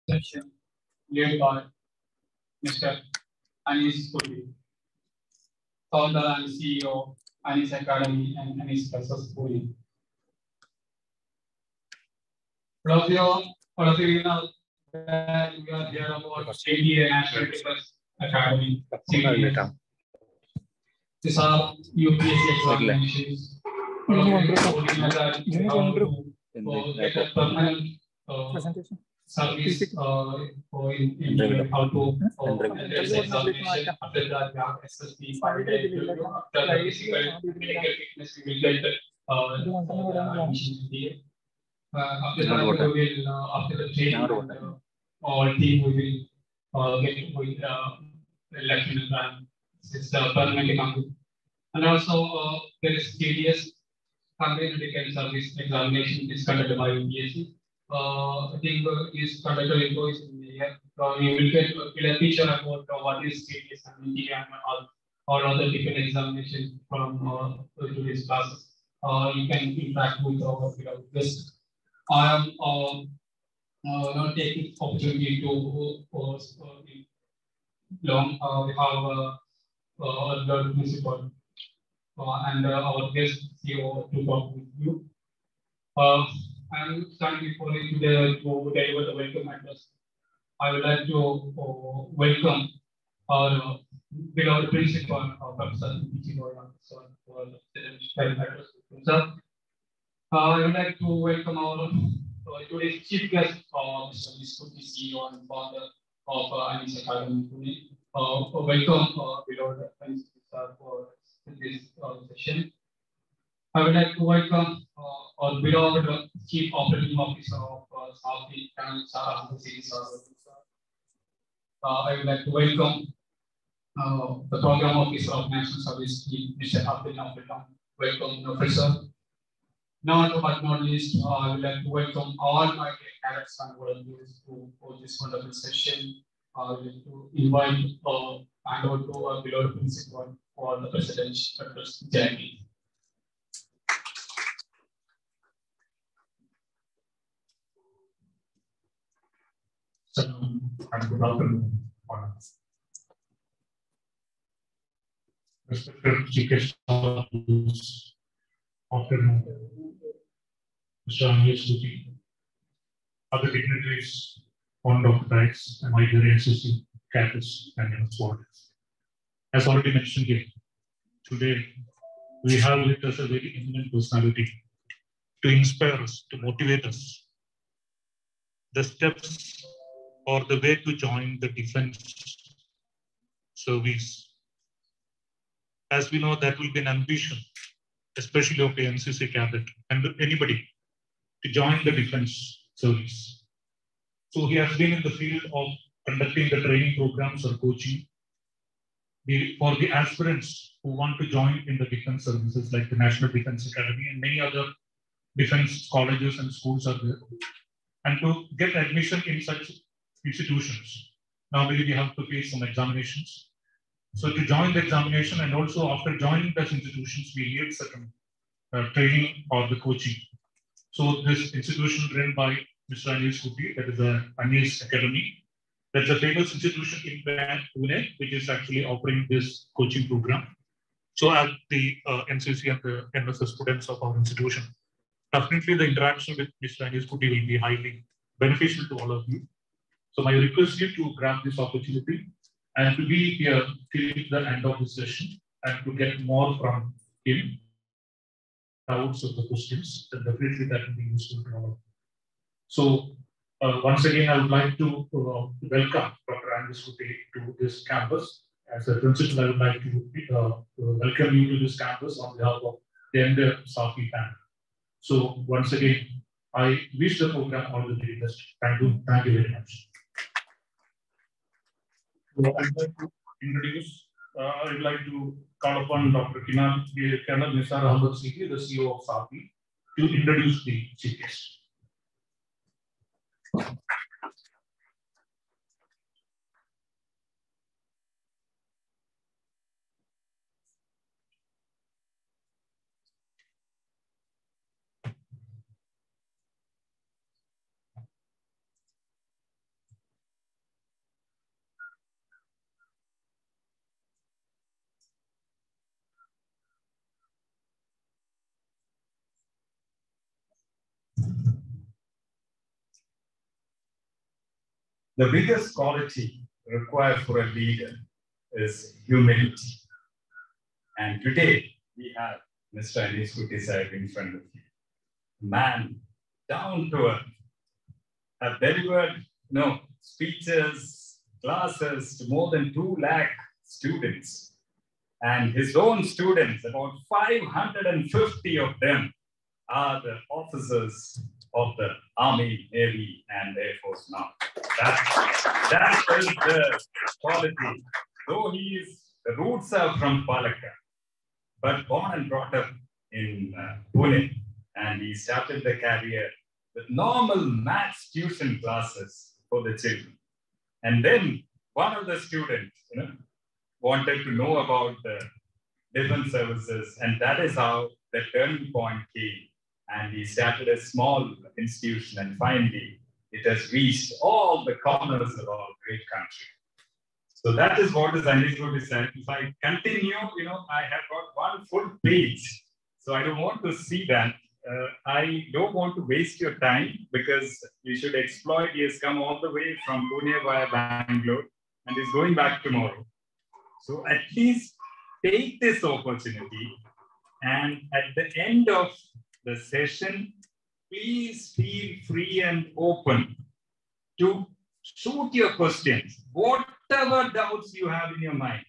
session led by Mr. Anis Puri, founder and CEO, Anis Academy and Anis Success Schooling. All of you know that we are here about ADA National Defense Academy. These are UPSC examinations. All of you know that you have to get a permanent service in how to examination. After that, you have SSC, after the physical medical fitness, you will get admission here. After that, we will after the training, all team we will get with election and it's permanent company. And also there is TDS Combined Medical Service Examination is conducted by UPSC. I think is conducted in year. You will get a picture about what is TDS and MD and all other different examinations from today's classes. You can interact with our guests. I am not taking opportunity to long we have the principal and our guest CEO to talk with you. I'm standing before you today to deliver the welcome address. I would like to welcome our beloved principal, Professor Ichigoya, for the address. Sir, I would like to welcome our today's chief guest, Mr. Niskuti, CEO and founder of Anis Academy. Welcome, beloved principal, for this session. I would like to welcome our beloved Chief Operating Officer of Southeast and Sarah City. I would like to welcome the Program Officer of National Service Team, Mr. Abdul Abdullah. Welcome, Professor. Not but not least, I would like to welcome all my cadets and volunteers for this wonderful session. I would like to invite and over to our beloved principal for the presidential address. Jackie. And good afternoon. Respected Chief Guest this afternoon, Mr. Anish Guti, other dignitaries on Dr. Rice, and my dear NCC cadets and supporters. As already mentioned here, today we have with us a very eminent personality to inspire us, to motivate us. The steps or the way to join the defense service. As we know, that will be an ambition, especially of the NCC cadet and anybody to join the defense service. So he has been in the field of conducting the training programs or coaching for the aspirants who want to join in the defense services like the National Defense Academy and many other defense colleges and schools are there. And to get admission in such institutions, normally we have to face some examinations. So to join the examination and also after joining those institutions, we need certain training or the coaching. So this institution run by Mr. Anis Guti, that is the Anis Academy. That's a famous institution in Pune, which is actually offering this coaching program. So as the NCC and the NSS students of our institution, definitely the interaction with Mr. Anis Guti will be highly beneficial to all of you. So my request is to grab this opportunity and to be here till the end of the session and to get more from him, doubts of the questions, then definitely that will be useful to all of you. So once again, I would like to welcome Dr. Anis Guti to this campus. As a principal, I would like to welcome you to this campus on behalf of the entire SAFI family. So once again, I wish the program all the very best. Thank you very much. So I'd like to introduce, I'd like to call upon Dr. Colonel Nisar Ahmed Siddiqui, the CEO of SAFI, to introduce the chief guest. The biggest quality required for a leader is humility. And today we have Mr. Anish Kutty in front of you. Man, down to earth, have delivered speeches, classes to more than 2 lakh students. And his own students, about 550 of them, are the officers of the Army, Navy, and Air Force now. That is the quality. Though the roots are from Palakkad, but born and brought up in Pune, and he started the career with normal maths tuition classes for the children. And then one of the students, wanted to know about the defense services, and that is how the turning point came. And he started a small institution, and finally it has reached all the corners of our great country. So that is what is Anish Kutty. If I continue, I have got one full page, so I don't want to see that. I don't want to waste your time because you should exploit. He has come all the way from Pune via Bangalore and is going back tomorrow. So at least take this opportunity, and at the end of the session, please feel free and open to shoot your questions, whatever doubts you have in your mind,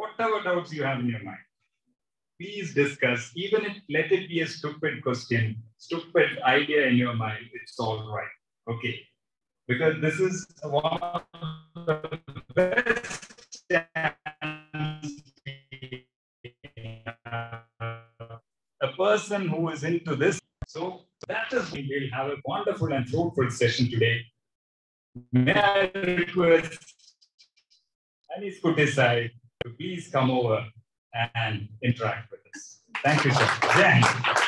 please discuss. Even if let it be a stupid question, stupid idea in your mind, it's all right. Okay. Because this is one of the best a person who is into this. So that is, we will have a wonderful and fruitful session today. May I request Anish Kutty to please come over and interact with us. Thank you, sir. Jai Hind.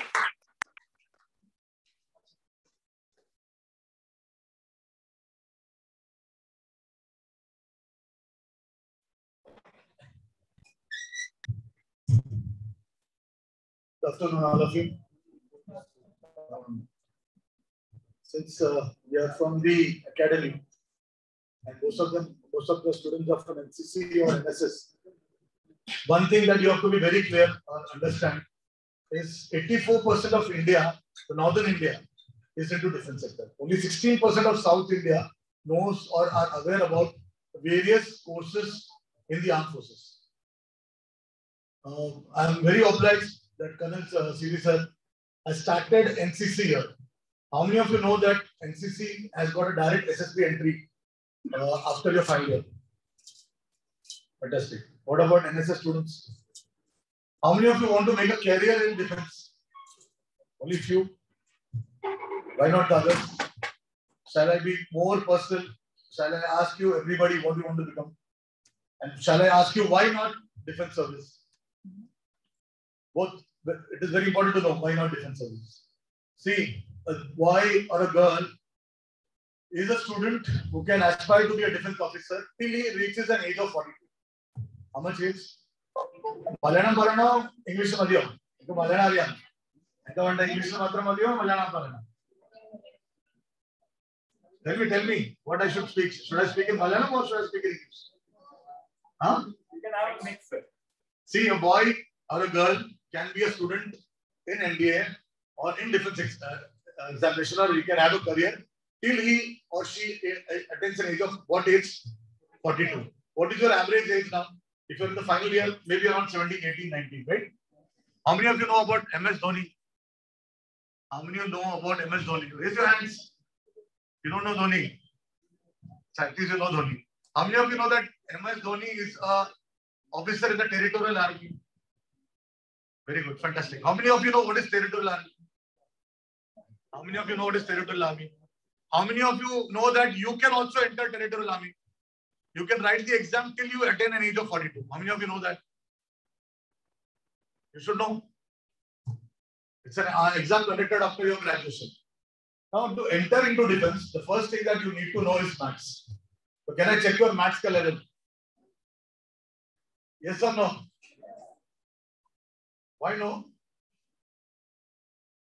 Good afternoon, all of you. Since we are from the academy, and most of the students are from NCC or NSS, one thing that you have to be very clear or understand is 84% of India, the northern India, is into defense sector. Only 16% of South India knows or are aware about various courses in the armed forces. I am very obliged that Colonel Siri sir has started NCC here. How many of you know that NCC has got a direct SSB entry after your final year? Fantastic. What about NSS students? How many of you want to make a career in defense? Only few. Why not the others? Shall I be more personal? Shall I ask you, everybody, what you want to become? And shall I ask you, why not defense service? Both. It is very important to know why not defense service. See, a boy or a girl is a student who can aspire to be a defense officer till he reaches an age of 42. How much age? Malayalam parano, English madhyo. Ito Malayalam ariyan. Ito vanda English matra madhyo, Malayalam parano. Tell me, what I should speak. Should I speak in Malayalam or should I speak in English? Huh? You can have a mix. See, a boy or a girl can be a student in NDA or in defense examination, or he can have a career till he or she attains an age of what age? 42. What is your average age now? If you're in the final year, maybe around 17, 18, 19, right? How many of you know about MS Dhoni? How many of you know about MS Dhoni? Raise your hands. You don't know Dhoni. At least you know Dhoni. How many of you know that MS Dhoni is an officer in the Territorial Army? Very good, fantastic. How many of you know what is Territorial Army? How many of you know what is Territorial Army? How many of you know that you can also enter Territorial Army? You can write the exam till you attain an age of 42. How many of you know that? You should know. It's an exam conducted after your graduation. Now, to enter into defense, the first thing that you need to know is maths. So, can I check your maths level? Yes or no? Why no?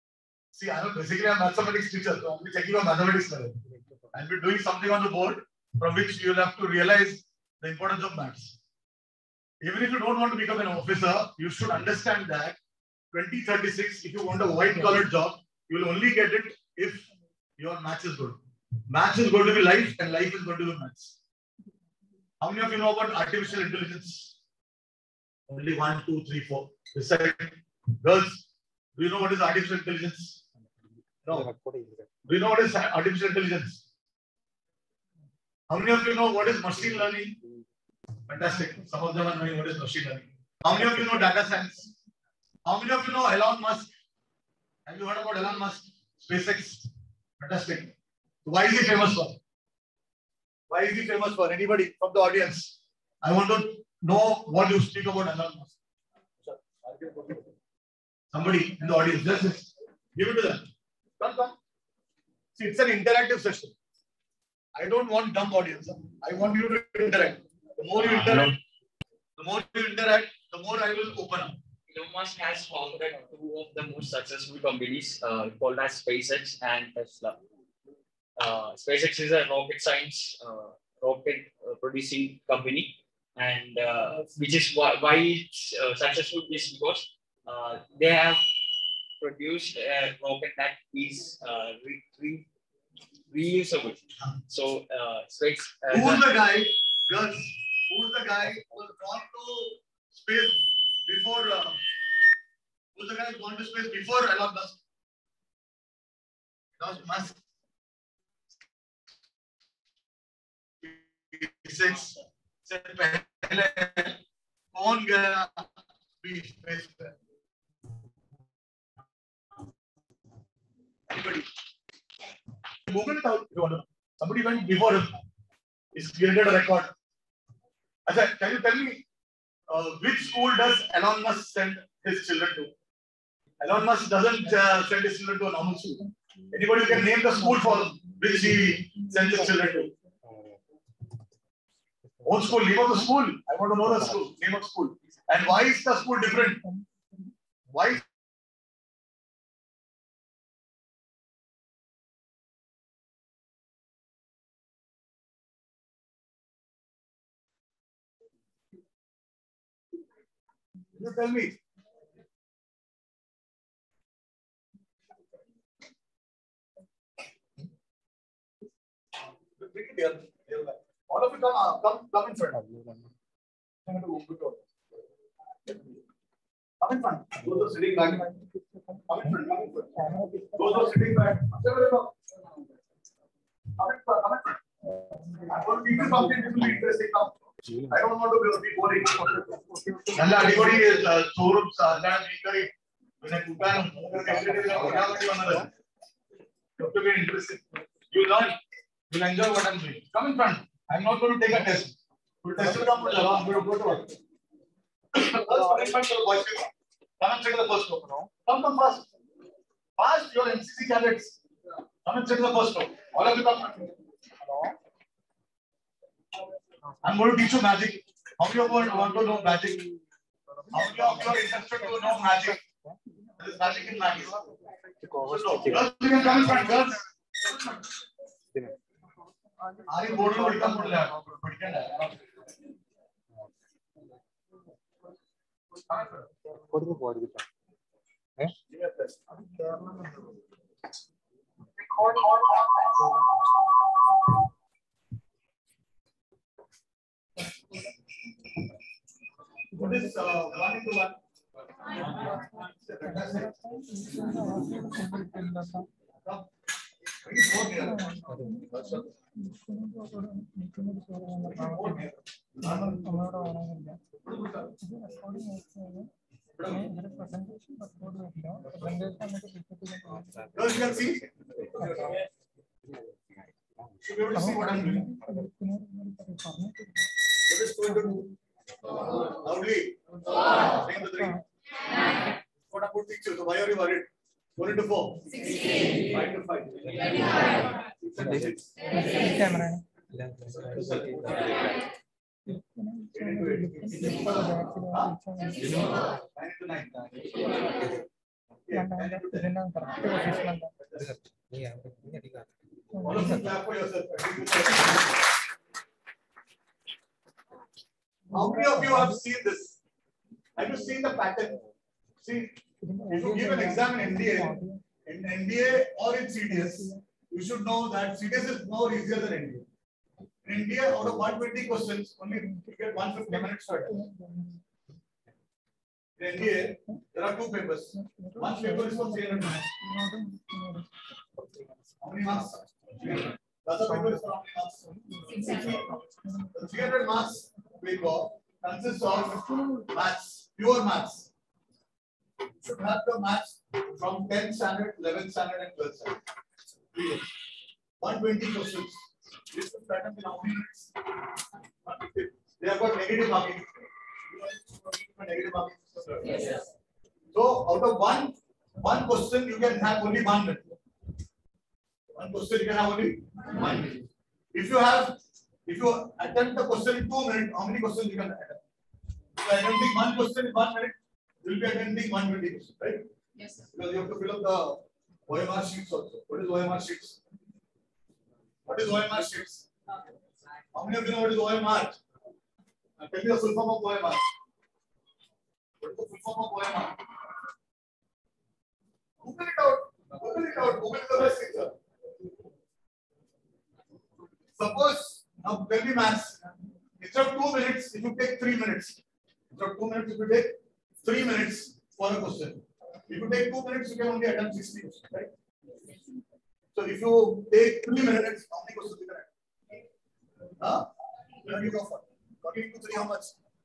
See, I am basically a mathematics teacher, so I'll be checking your mathematics level. I'll be doing something on the board. from which you will have to realize the importance of maths. Even if you don't want to become an officer, you should understand that 2036, if you want a white-collar job, you will only get it if your maths is good. Maths is going to be life, and life is going to be maths. How many of you know about artificial intelligence? Only 1, 2, 3, 4. This side. Girls, do you know what is artificial intelligence? No. Do you know what is artificial intelligence? How many of you know what is machine learning? Fantastic. Some of them are knowing what is machine learning. How many of you know data science? How many of you know Elon Musk? Have you heard about Elon Musk? SpaceX. Fantastic. Why is he famous for? Why is he famous for? Anybody from the audience? I want to know what you speak about Elon Musk. Somebody in the audience, just give it to them. Come. See, it's an interactive session. I don't want dumb audience. I want you to interact. The more you interact, the more I will open up. Elon Musk has founded two of the most successful companies called as SpaceX and Tesla. SpaceX is a rocket science, rocket producing company, and which is why it's successful is because they have produced a rocket that is reusable. So, who's the guy, girls? Who's the guy who was gone to space before? Who's the guy who gone to space before Elon Musk? Elon Musk. से पहले कौन गया space पे? Anybody? Google it out if you want to know. Somebody went before him. He's created a record. Achha, can you tell me which school does Elon Musk send his children to? Elon Musk doesn't send his children to a normal school. Anybody can name the school for which he sends his children to? Own school, name of the school. I want to know the school, name of school. And why is the school different? Why? You tell me. All of you come in front. Come in front. Those are sitting back. Come in front. Those are sitting back. Come in front. I'm going to teach you something that will be interesting now. I don't want to be boring. Everybody is showrooms. When I put on, you have to be interested. You learn. You'll enjoy what I'm doing. Come in front. I'm not going to take a test. We'll test it out. I'm going to go to work. Come and check the first row. Come fast. Fast, your NCC cadets. Come and check the first row. All of you come. I'm going to teach you magic. How many of you want to know magic? How many of you are interested to know magic? There is magic in magic. Girls, you can come in front. Girls. Are you bored of become what is 1 into 1? Girls, you can see. Should be able to see what I'm doing. What is going to do? Loudly. Saying the 3. What about teacher? So why are you worried? 4 into 4. 16. 5 to 5. 25. Camera. 9 into 9. All of you clap for yourself. How many of you have seen this? Have you seen the pattern? See, if you give an exam in NDA or in CDS, you should know that CDS is more easier than NDA. In India, out of 120 questions, only you get 150 minutes for it. In NDA, there are 2 papers. One paper is for 300 marks. How many marks? The other paper is for how many marks? The 300 marks paper consists of maths, pure maths. You should have the maths from 10th standard, 11th standard, and 12th standard. 120 questions. This is pattern in how many minutes? They have got negative marking. Negative marking. Yes. So out of one question, you can have only 1 minute. One question you can have only 1 minute. If you attempt the question in 2 minutes, how many questions you can attempt? If you are attempting one question in 1 minute, you will be attempting 120 questions, right? Yes, sir. Because you have to fill up the OMR sheets also. What is OMR sheets? What is OMR sheets? How many of you know what is OMR? Tell me the full form of OMR. What is the full form of OMR? Google it out. Google it out. Google is the best thing, sir. Suppose, now tell me maths. Instead of 2 minutes, if you take 3 minutes. Instead of 2 minutes, if you take 3 minutes for a question. If you take 2 minutes, you can only attempt 60 questions, right? So if you take 3 minutes, how many questions you can attempt? Huh? 40 into 3, how much?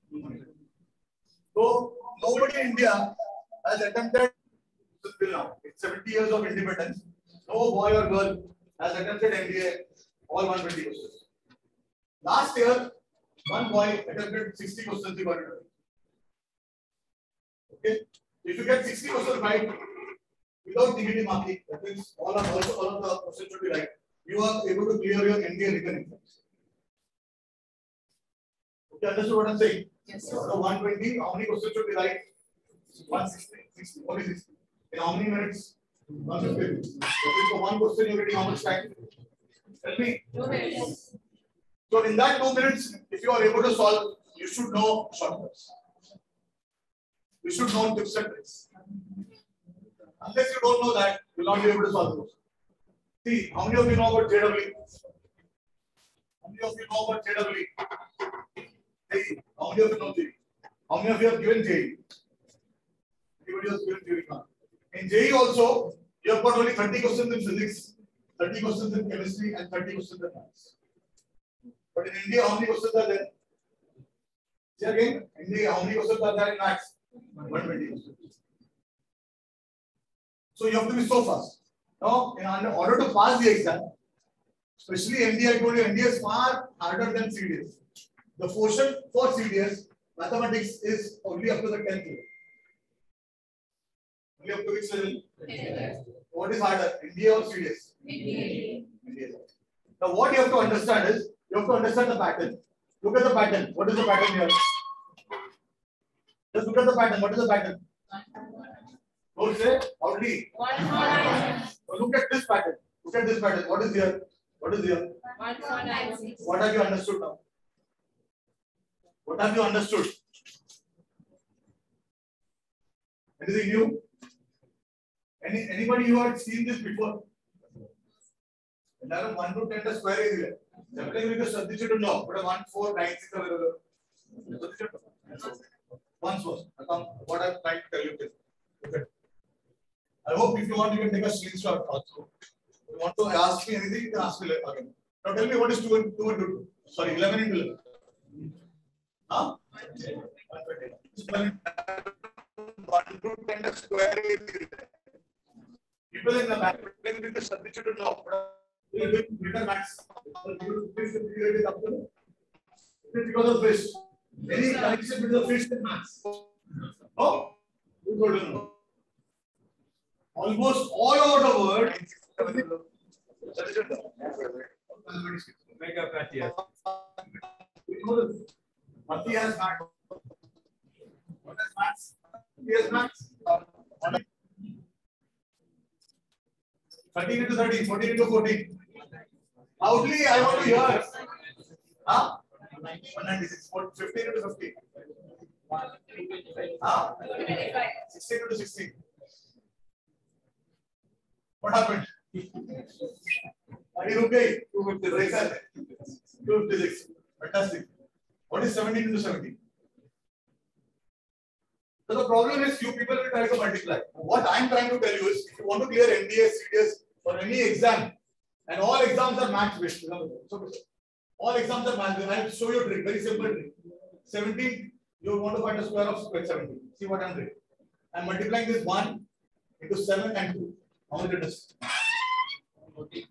So nobody in India has attempted till now. It's 70 years of independence. No boy or girl has attempted MBA all 120 questions. Last year, one boy attempted 60 questions. He got it right. Okay. If you get 60 questions right, without negative marking, that means all of the questions should be right. You are able to clear your NDA written exams. Okay, understood what I'm saying? Yes, sir. Out of 120, how many questions should be right? 160. Only 60. In how many minutes? 150. Okay, so one question you're getting how much time? Tell me. 2 minutes. So in that 2 minutes, if you are able to solve, you should know shortcuts. You should know tips and tricks. Unless you don't know that, you will not be able to solve those. See, how many of you know about JEE? How many of you know about JEE? Hey, how many of you know JEE? How many of you have given JEE? Anybody has given JEE? In JEE also, you have got only 30 questions in physics, 30 questions in chemistry, and 30 questions in maths. But in India, how many questions are there? See again, India, how many questions are there in maths? 120 questions. So you have to be so fast. Now, in order to pass the exam, especially NDA, I told you, NDA is far harder than CDS. The portion for CDS, mathematics is only up to the 10th level. Only up to which level? What is harder, NDA or CDS? NDA. Now, what you have to understand is, you have to understand the pattern. Look at the pattern. What is the pattern here? Just look at the pattern. What is the pattern? Don't say loudly. Look at this pattern. Look at this pattern. What is here? What is here? 1496. What have you understood now? What have you understood? Anything new? Anybody who had seen this before? 1 to 10 square is definitely because ശ്രദ്ധിച്ചിട്ടുണ്ടോ know. But 1, 4, 9, 6 available. Once was. What I'm trying to tell you is. Okay. I hope if you want, you can take a screenshot also. If you want to ask me anything, you can ask me again. Now tell me what is 2 into 2? Sorry, 11 into 11. Huh? 1 to 10 square is. People in the back, because substitute law, bigger max. Because of fish. Any connection between the fish and max? No? Who told you no? Almost all over the world. Make up that year. Mati has max. What is max? He has max. 13 into 13, 14 into 14. Loudly, I want to hear. Huh? 196. 15 into 15. 16 into 16. What happened? 256. Fantastic. What is 17 into 17? So the problem is few people will try to multiply. What I am trying to tell you is if you want to clear NDA, CDS or any exam, and all exams are maths based. So all exams are maths based. I will show you a trick, very simple trick. 17, you want to find the square of 17. See what I am doing. I am multiplying this 1 into 7 and 2. How much it is? 40.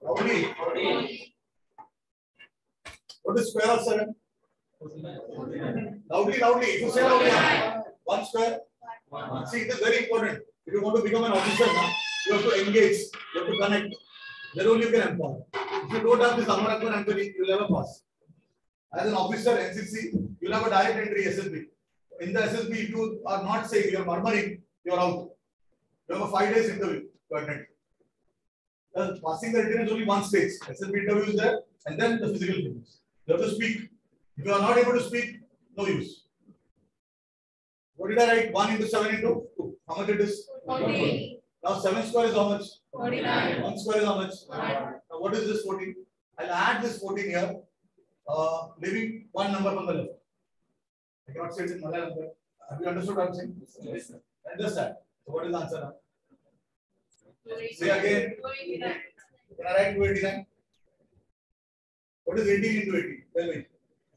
What is square of 7? Loudly. If you say loudly. 1 square. See, it is very important. If you want to become an officer, you have to engage, you have to connect. Then only you can empower. If you don't have this Amar Akbar Anthony, you will never pass. As an officer, NCC, you will have a direct entry SSB. In the SSB, if you are not saying, you are murmuring, you are out. You have a 5 days interview to attend. Passing the written is only one stage. SSB interview is there, and then the physical interviews. You have to speak. If you are not able to speak, no use. What did I write? 1 into 7 into 2. How much it is? 40. Now 7 square is how much? 49. 1 square is how much? 1. Now what is this 14? I'll add this 14 here, leaving one number from the left. I cannot say it in Malayalam. Have you understood what I'm saying? Yes, sir. Understand. So what is the answer now? 289. Say again. 289. Can I write 289? What is 18 into 18? Tell me.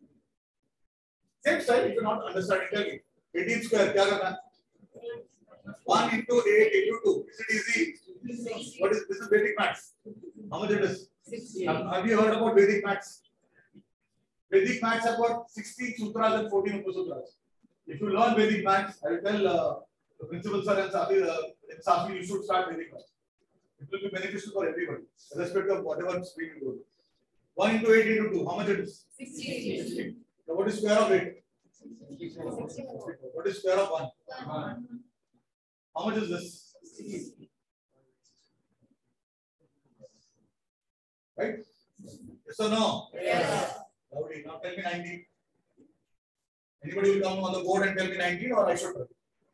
Same style, if you're not understanding, tell me. 18 square, क्या करना? 1 into 8 into 2. Is it easy? What is this? Is Vedic maths. How much it is? 60. Have you heard about Vedic maths? Vedic maths have got 16 sutras and 14 upasutras. If you learn Vedic maths, I will tell the principal sir and Safi, you should start Vedic maths. It will be beneficial for everybody, irrespective of whatever stream you go to. 1 into 8 into 2. How much it is? 60. Now what is square of 8? What is square of 1? How much is this? Right? Yes or no? Yes. Lovely. Now tell me 19. Anybody will come on the board and tell me 19 or I should tell?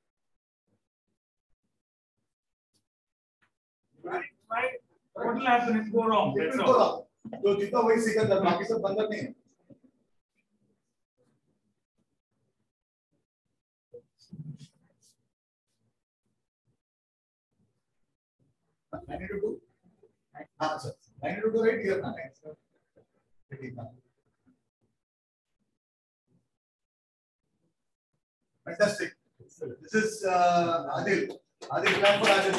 Right. What will happen if go wrong? It That's will go all. wrong. तो जितना वही सीखा था बाकी सब बंदर नहीं है. I need to do. Sir. I need to do right here now. Fantastic. This is Adil. Adil, clap for Adil.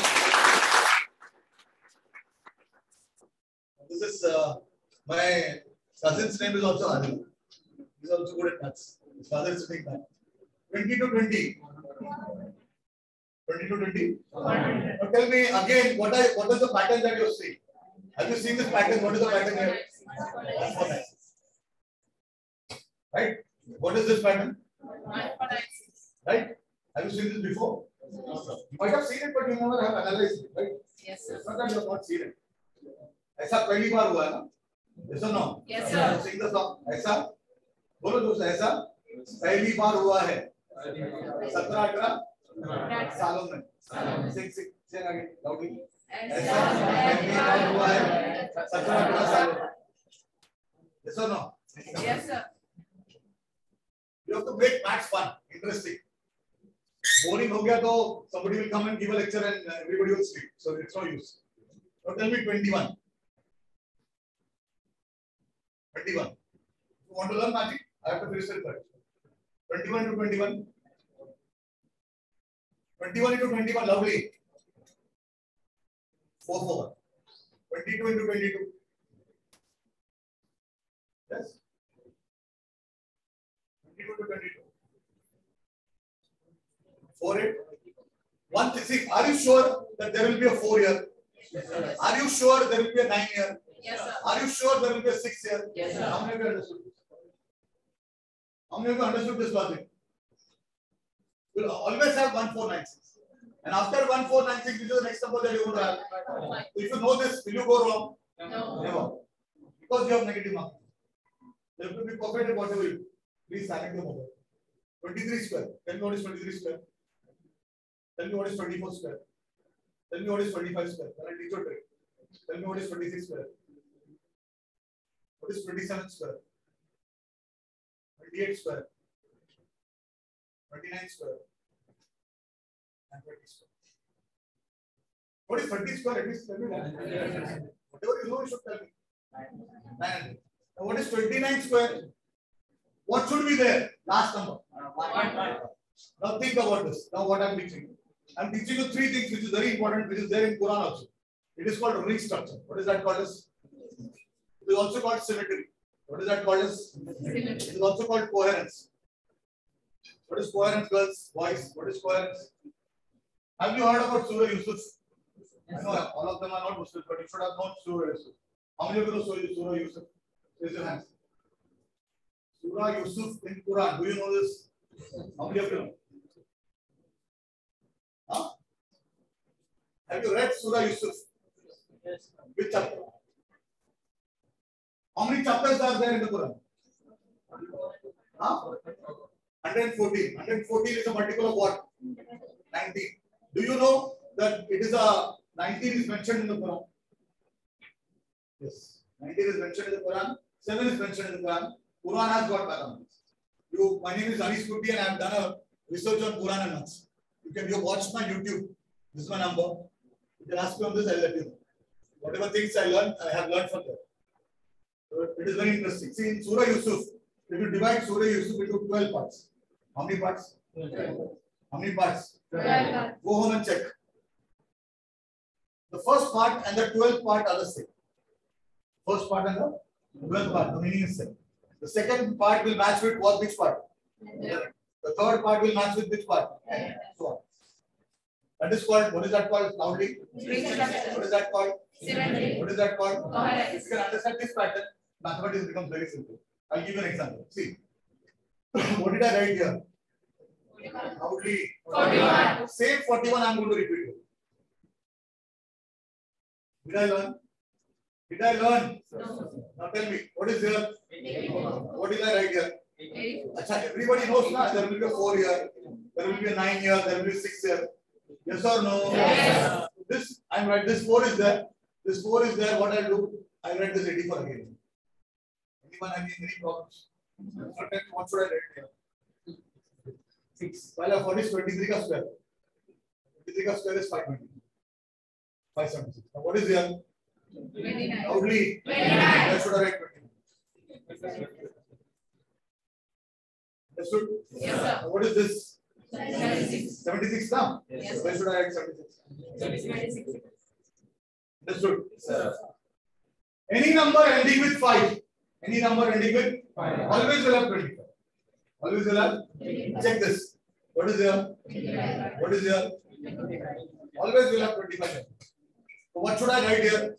This is my cousin's name is also Adil. He's also good at maths. His father is sitting back. 20 to 20. 20 to 20. Now tell me again, what is the pattern that you see? Have you seen this pattern? What is the pattern here? 1496. Right? What is this pattern? 1496. Right? Have you seen this before? You might have seen it, but you never have analyzed it, right? Yes, sir. It's not that you have not seen it. ऐसा पहली बार हुआ है ना? Yes or no? Yes, sir. Sing the song. ऐसा बोलो दोस्त ऐसा पहली बार हुआ है 17-18 सालों में. Sing again loudly. ऐसा पहली बार हुआ है 17-18 सालों में. Yes or no? Yes, sir. You have to make maths fun, interesting. Boring हो गया तो somebody will come and give a lecture and everybody will sleep. So it's no use. Now tell me 21. 21. If you want to learn magic, I have to finish it first. 21 to 21. 21 into 21, lovely. 4. 22 into 22. Yes. 22 to 22. 4, 8. One thing, see, are you sure that there will be a 4 year? Yes, sir. Are you sure there will be a 9 year? Yes, sir. Are you sure there will be a 6 year? Yes, sir. How many of you understood this? How many of you understood this logic? You will always have 1496. And after 1496, which is the next number that you want to have? So if you know this, will you go wrong? No. Never. Because you have negative marking. They have to be perfect at whatever you do. Please silent your mobile. 23 square. Tell me what is 23 square. Tell me what is 24 square. Tell me what is 25 square. Then I teach you a trick. Tell me what is 26 square. What is 27 square? 28 square. 29 square. And 30 square. What is 30 square? At least tell me that. Whatever you know, you should tell me. 900. Now what is 29 square? What should be there? Last number. Now think about this. Now what I am teaching you. I am teaching you three things which is very important, which is there in Quran also. It is called ring structure. What is that called as? It is also called symmetry. What is that called as? It is also called coherence. What is coherence, girls, boys? What is coherence? Have you heard about Surah Yusuf? I know all of them are not Muslims, but you should have known Surah Yusuf. How many of you know Surah Yusuf? Raise your hands. Surah Yusuf in Quran. Do you know this? How many of you know? Huh? Have you read Surah Yusuf? Yes. Which chapter? How many chapters are there in the Quran? Huh? 114. 114 is a multiple of what? 19. Do you know that it is a 19 is mentioned in the Quran? Yes. 19 is mentioned in the Quran. 7 is mentioned in the Quran. Quran has got mathematics. My name is Anish Kutti and I have done a research on Quran and maths. You watch my YouTube. This is my number. You can ask me on this, I'll let you know. Whatever things I learned, I have learned from there. So it is very interesting. See, in Surah Yusuf, if you divide Surah Yusuf into 12 parts, how many parts? 12. How many parts? 12. Go home and check. The first part and the 12th part are the same. First part and the 12th part, the meaning is same. The second part will match with what? Which part? The third part will match with which part? So on. That is called, what is that called loudly? What is that called? Symmetry. What is that called? If you can understand this pattern, mathematics becomes very simple. I'll give you an example. See, what did I write here? Loudly. 41. Same 41 I am going to repeat it. Did I learn? Did I learn? No. Now tell me, what is here? What did I write here? Achha, everybody knows now there will be a 4 year, there will be a 9 year, there will be a 6 year. Yes or no? Yes. This, I'm right, this 4 is there. This 4 is there. What I'll do? I'll write this 84 again. Anyone having any problems? What should I write here? 6. Well, what is 23 ka square? 23 ka square is 520. 576. Now what is here? 29. Loudly. 29. Where should I write 29? Understood? Yes, sir. Now what is this? 76. 76 now? Yes. Where should I write 76? 76. Understood? Yes. Any number ending with 5. Any number ending with 5. Always will have 25. Always will have. Check this. What is here? 25. What is here? 25. Always will have 25. So what should I write here?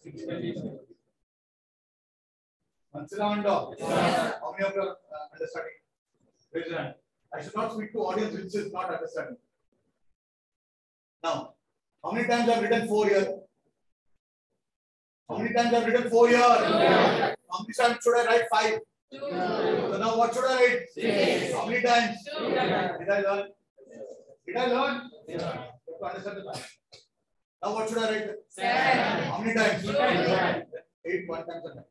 Mansila and dog. How many of you are understanding? Raise your hand. I should not speak to audience which is not understanding. Now, how many times I have written 4 here? How many times I have written 4 here? How many times should I write 5? 2. So now what should I write? 6. How many times? 2. Did I learn? Did I learn? Yeah. You have to understand the time. Now what should I write? 7. How many times? 2. 8 1 times a time.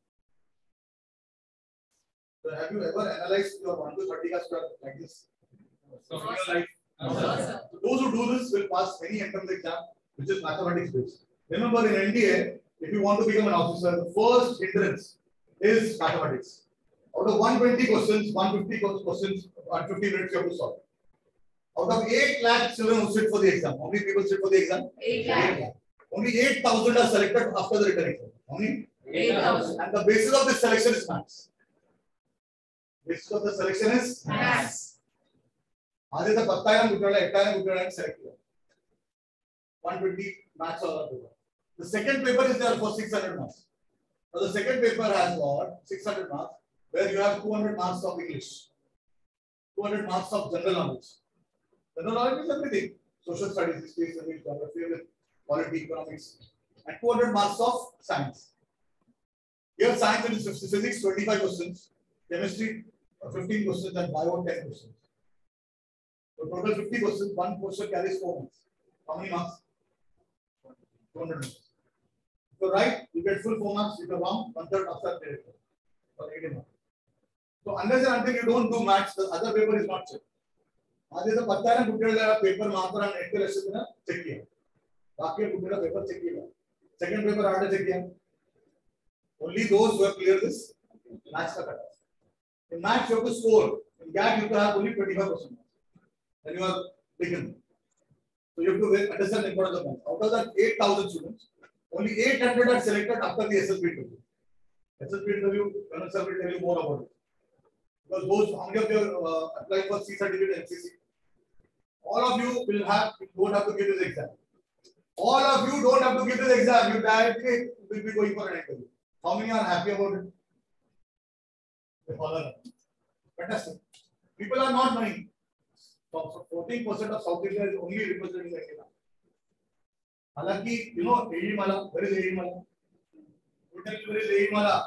So have you ever analyzed your 1 to 30 square like this? So in your life? So those who do this will pass any entrance exam which is mathematics based. Remember in NDA, if you want to become an officer, the first hindrance is mathematics. Out of 120 questions, 150 questions, 150 minutes you have to solve. Out of 8 lakh children who sit for the exam, how many people sit for the exam? 8 lakh. Only 8,000 are selected after the written exam. How many? 8,000. And the basis of this selection is maths. Basis of the selection is maths. आधे तक पत्ता है ना गुटड़ा एकटा है गुटड़ा है select किया 120 maths वाला paper. The second paper is there for 600 marks. So the second paper has got 600 marks where you have 200 marks of English, 200 marks of general knowledge. General knowledge is everything: social studies, history, geography, politics, economics, and 200 marks of science. Here science is physics 25 questions. chemistry 15 questions and bio 10 questions. So total 50 questions, one question carries 4 marks. How many marks? 200 marks. If you're right, you get full 4 marks. If you're wrong, 1/3 after credit for 80 marks. So unless and until you don't do maths, the other paper is not checked. आज ये तो पता है ना कुटिया का paper मात्र और नेट के लेसन ना चेक किया बाकी कुटिया का पेपर चेक किया सेकंड पेपर आर्ट चेक किया only those who have cleared this maths का कटा in maths you have to score in gap you have only 25% then you are beginner so you have to understand the importance of maths out of that 8,000 students only 800 are selected after the SSB interview Kanan sir will tell you more about it because those how many of you apply for C certificate NCC all of you will have don't have to give this exam. All of you don't have to give this exam. You directly will be going for an interview. How many are happy about it? Fantastic. People are not knowing. 14% of South India is only representing India. Halaki, you know, Edimala. Where is Edimala? Where is Edimala?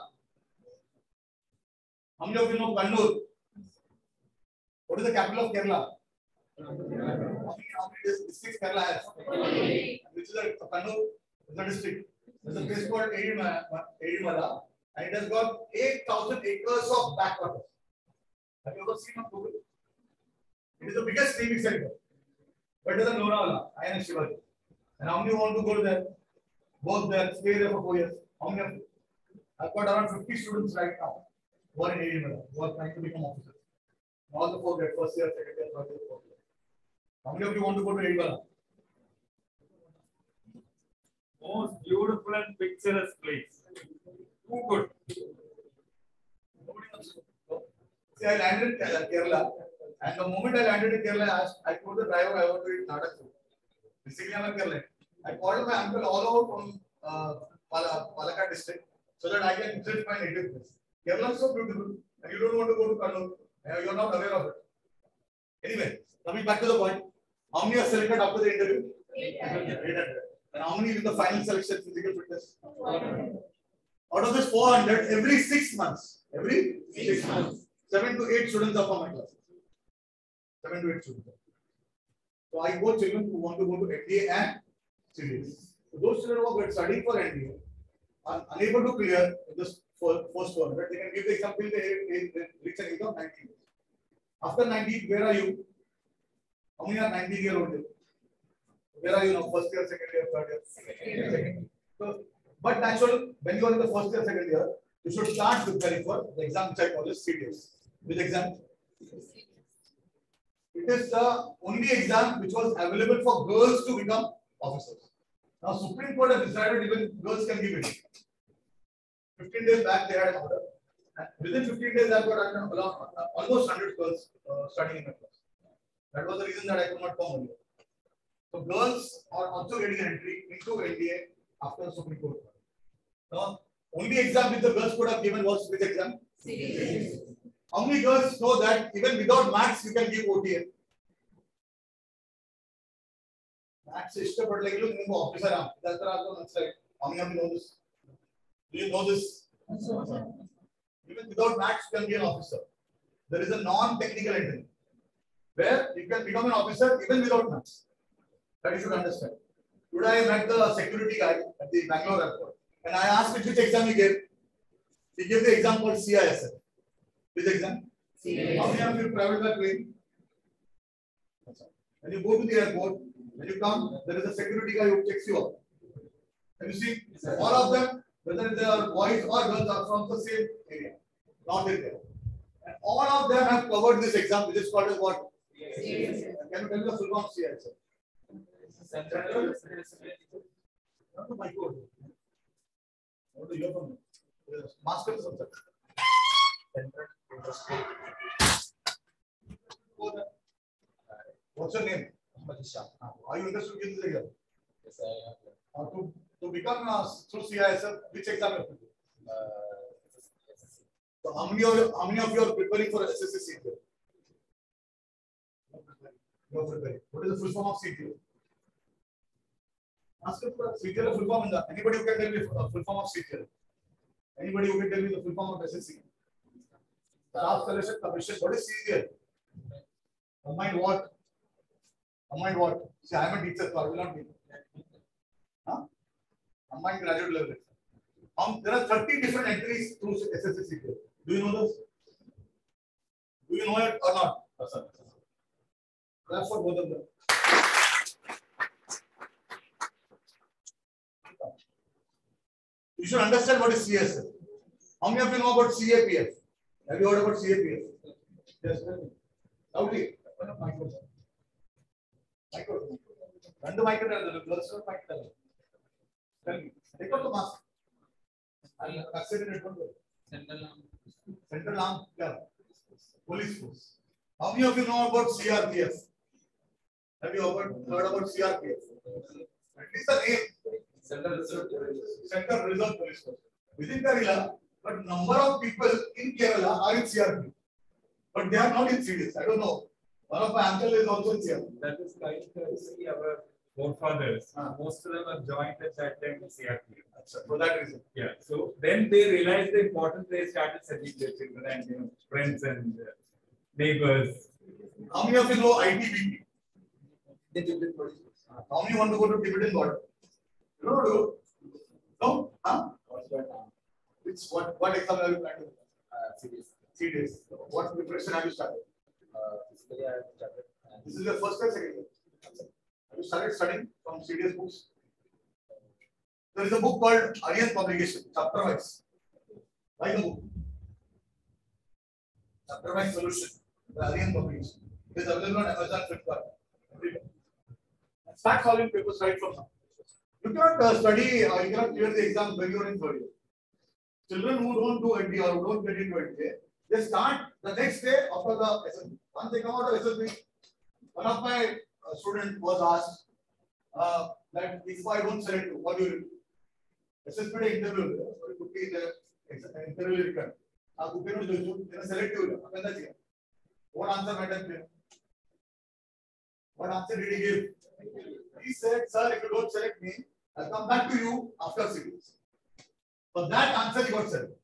How many of you know Kannur? What is the capital of Kerala? How many districts Kerala has? Which is a Kannur is a district. There's a place called Edimala, and it has got 8,000 acres of backwaters. Have you ever seen on Google? It is the biggest training center. Better than Lonavala, I am Shivaji. And how many want to go there? Work there, stay there for 4 years. How many of you? I've got around 50 students right now who are in Edimala, who are trying to become officers. All the 4 grade, first year, second year, third year, fourth year. How many of you want to go to Edimala? Most beautiful and picturesque place. Too good. See, I landed in Kerala, and the moment I landed in Kerala, I told the driver I want to eat Nada food. Basically, I'm a Kerala. I called my uncle all over from Palakkad district so that I can visit my native place. Kerala is so beautiful, and you don't want to go to Kannur. You are not aware of it. Anyway, coming back to the point, how many are selected after the interview? 800. And how many with the final selection physical fitness? 400. Out of this 400, every 6 months, 7 to 8 students are from my class. 7 to 8 students. So I coach children who want to go to NDA and CDS. So those children who are studying for NDA are unable to clear this first 400. They can give the exam till they reach an age of 19. After 19, where are you? How many are 19-year-old? Where are you now? First year, second year, third year? Second year. So, but natural, when you are in the first year, second year, you should start preparing for the exam which I call as CDS. Which exam? It is the only exam which was available for girls to become officers. Now, Supreme Court has decided even girls can give it. 15 days back, they had an order. And within 15 days, I've got almost 100 girls studying in my class. That was the reason that I could not come earlier. So girls are also getting an entry into NDA after the Supreme Court. Now, only exam which the girls could have given was which exam? CDS. How many girls know that even without maths you can give OTA? Maths is still but like you know officer. That's right. How many of you know this? Do you know this? Even without maths you can be an officer. There is a non-technical entry where you can become an officer even without maths. That you should understand. Today I met the security guy at the Bangalore airport and I asked him which exam he gave. He gave the exam called CISF. Which exam? CISF. How many of you travel by plane? When you go to the airport, when you come, there is a security guy who checks you out. And you see, all of them, whether they are boys or girls, are from the same area, North India. And all of them have covered this exam, which is called as what? CISF. Can you tell me the full form of CISF? Not the micro. What do you hear from me? Master subject. What's your name? Are you interested in this exam? Yes, I am. To become through CISF, which exam you have to do? So how many of you are preparing for SSC? You are preparing. What is the full form of CTO? Ask him for CTO full form. Anybody who can tell me full form of CTO? Anybody who can tell me the full form of SSC? Staff Selection Commission. What is CGL? Combined what? Combined what? See, I am a teacher, so I will not be. Huh? Combined graduate level. There are 30 different entries through SSC CGL. Do you know this? Do you know it or not? Clap for both of them. You should understand what is CSL. How many of you know about CAPF? Have you heard about CAPF? Yes. Loudly. Micro. Run the micro. The girls don't mic. Tell me. Take out the mask. I'll accept it. Central Arm. Yeah. Police force. How many of you know about CRPF? Have you heard about CRPF? At least the name. Central Reserve Police Force. Within Kerala, but number of people in Kerala are in CRP. But they are not in CDS. I don't know. One of my uncle is also in CRP. That is like see our forefathers. Most of them are joined at that time in CRP. For that reason. Yeah. So then they realized the importance. They started sending their children and friends and neighbors. How many of you know ITBP? How many want to go to Tibetan border? You don't do? No? Huh? It's what exam have you planned to do? CDS. What preparation have you started? This is your first or second year? Have you started studying from CDS books? There is a book called Aryan Publication, Chapter Wise. Buy the book. Chapter Wise Solution, the Aryan Publication. It is available on Amazon, Flipkart. Start solving papers right from now. You cannot study or you cannot clear the exam when you are in third year. Children who don't do ND or who don't get into ND, they start the next day after the SLB. Once they come out of SLB, one of my students was asked that if I don't select you, what do you do? SSB interview, interview record. Select you. What answer madam? What answer did he give? He said, sir, if you don't select me, I'll come back to you after 6 weeks. For that answer, he got selected.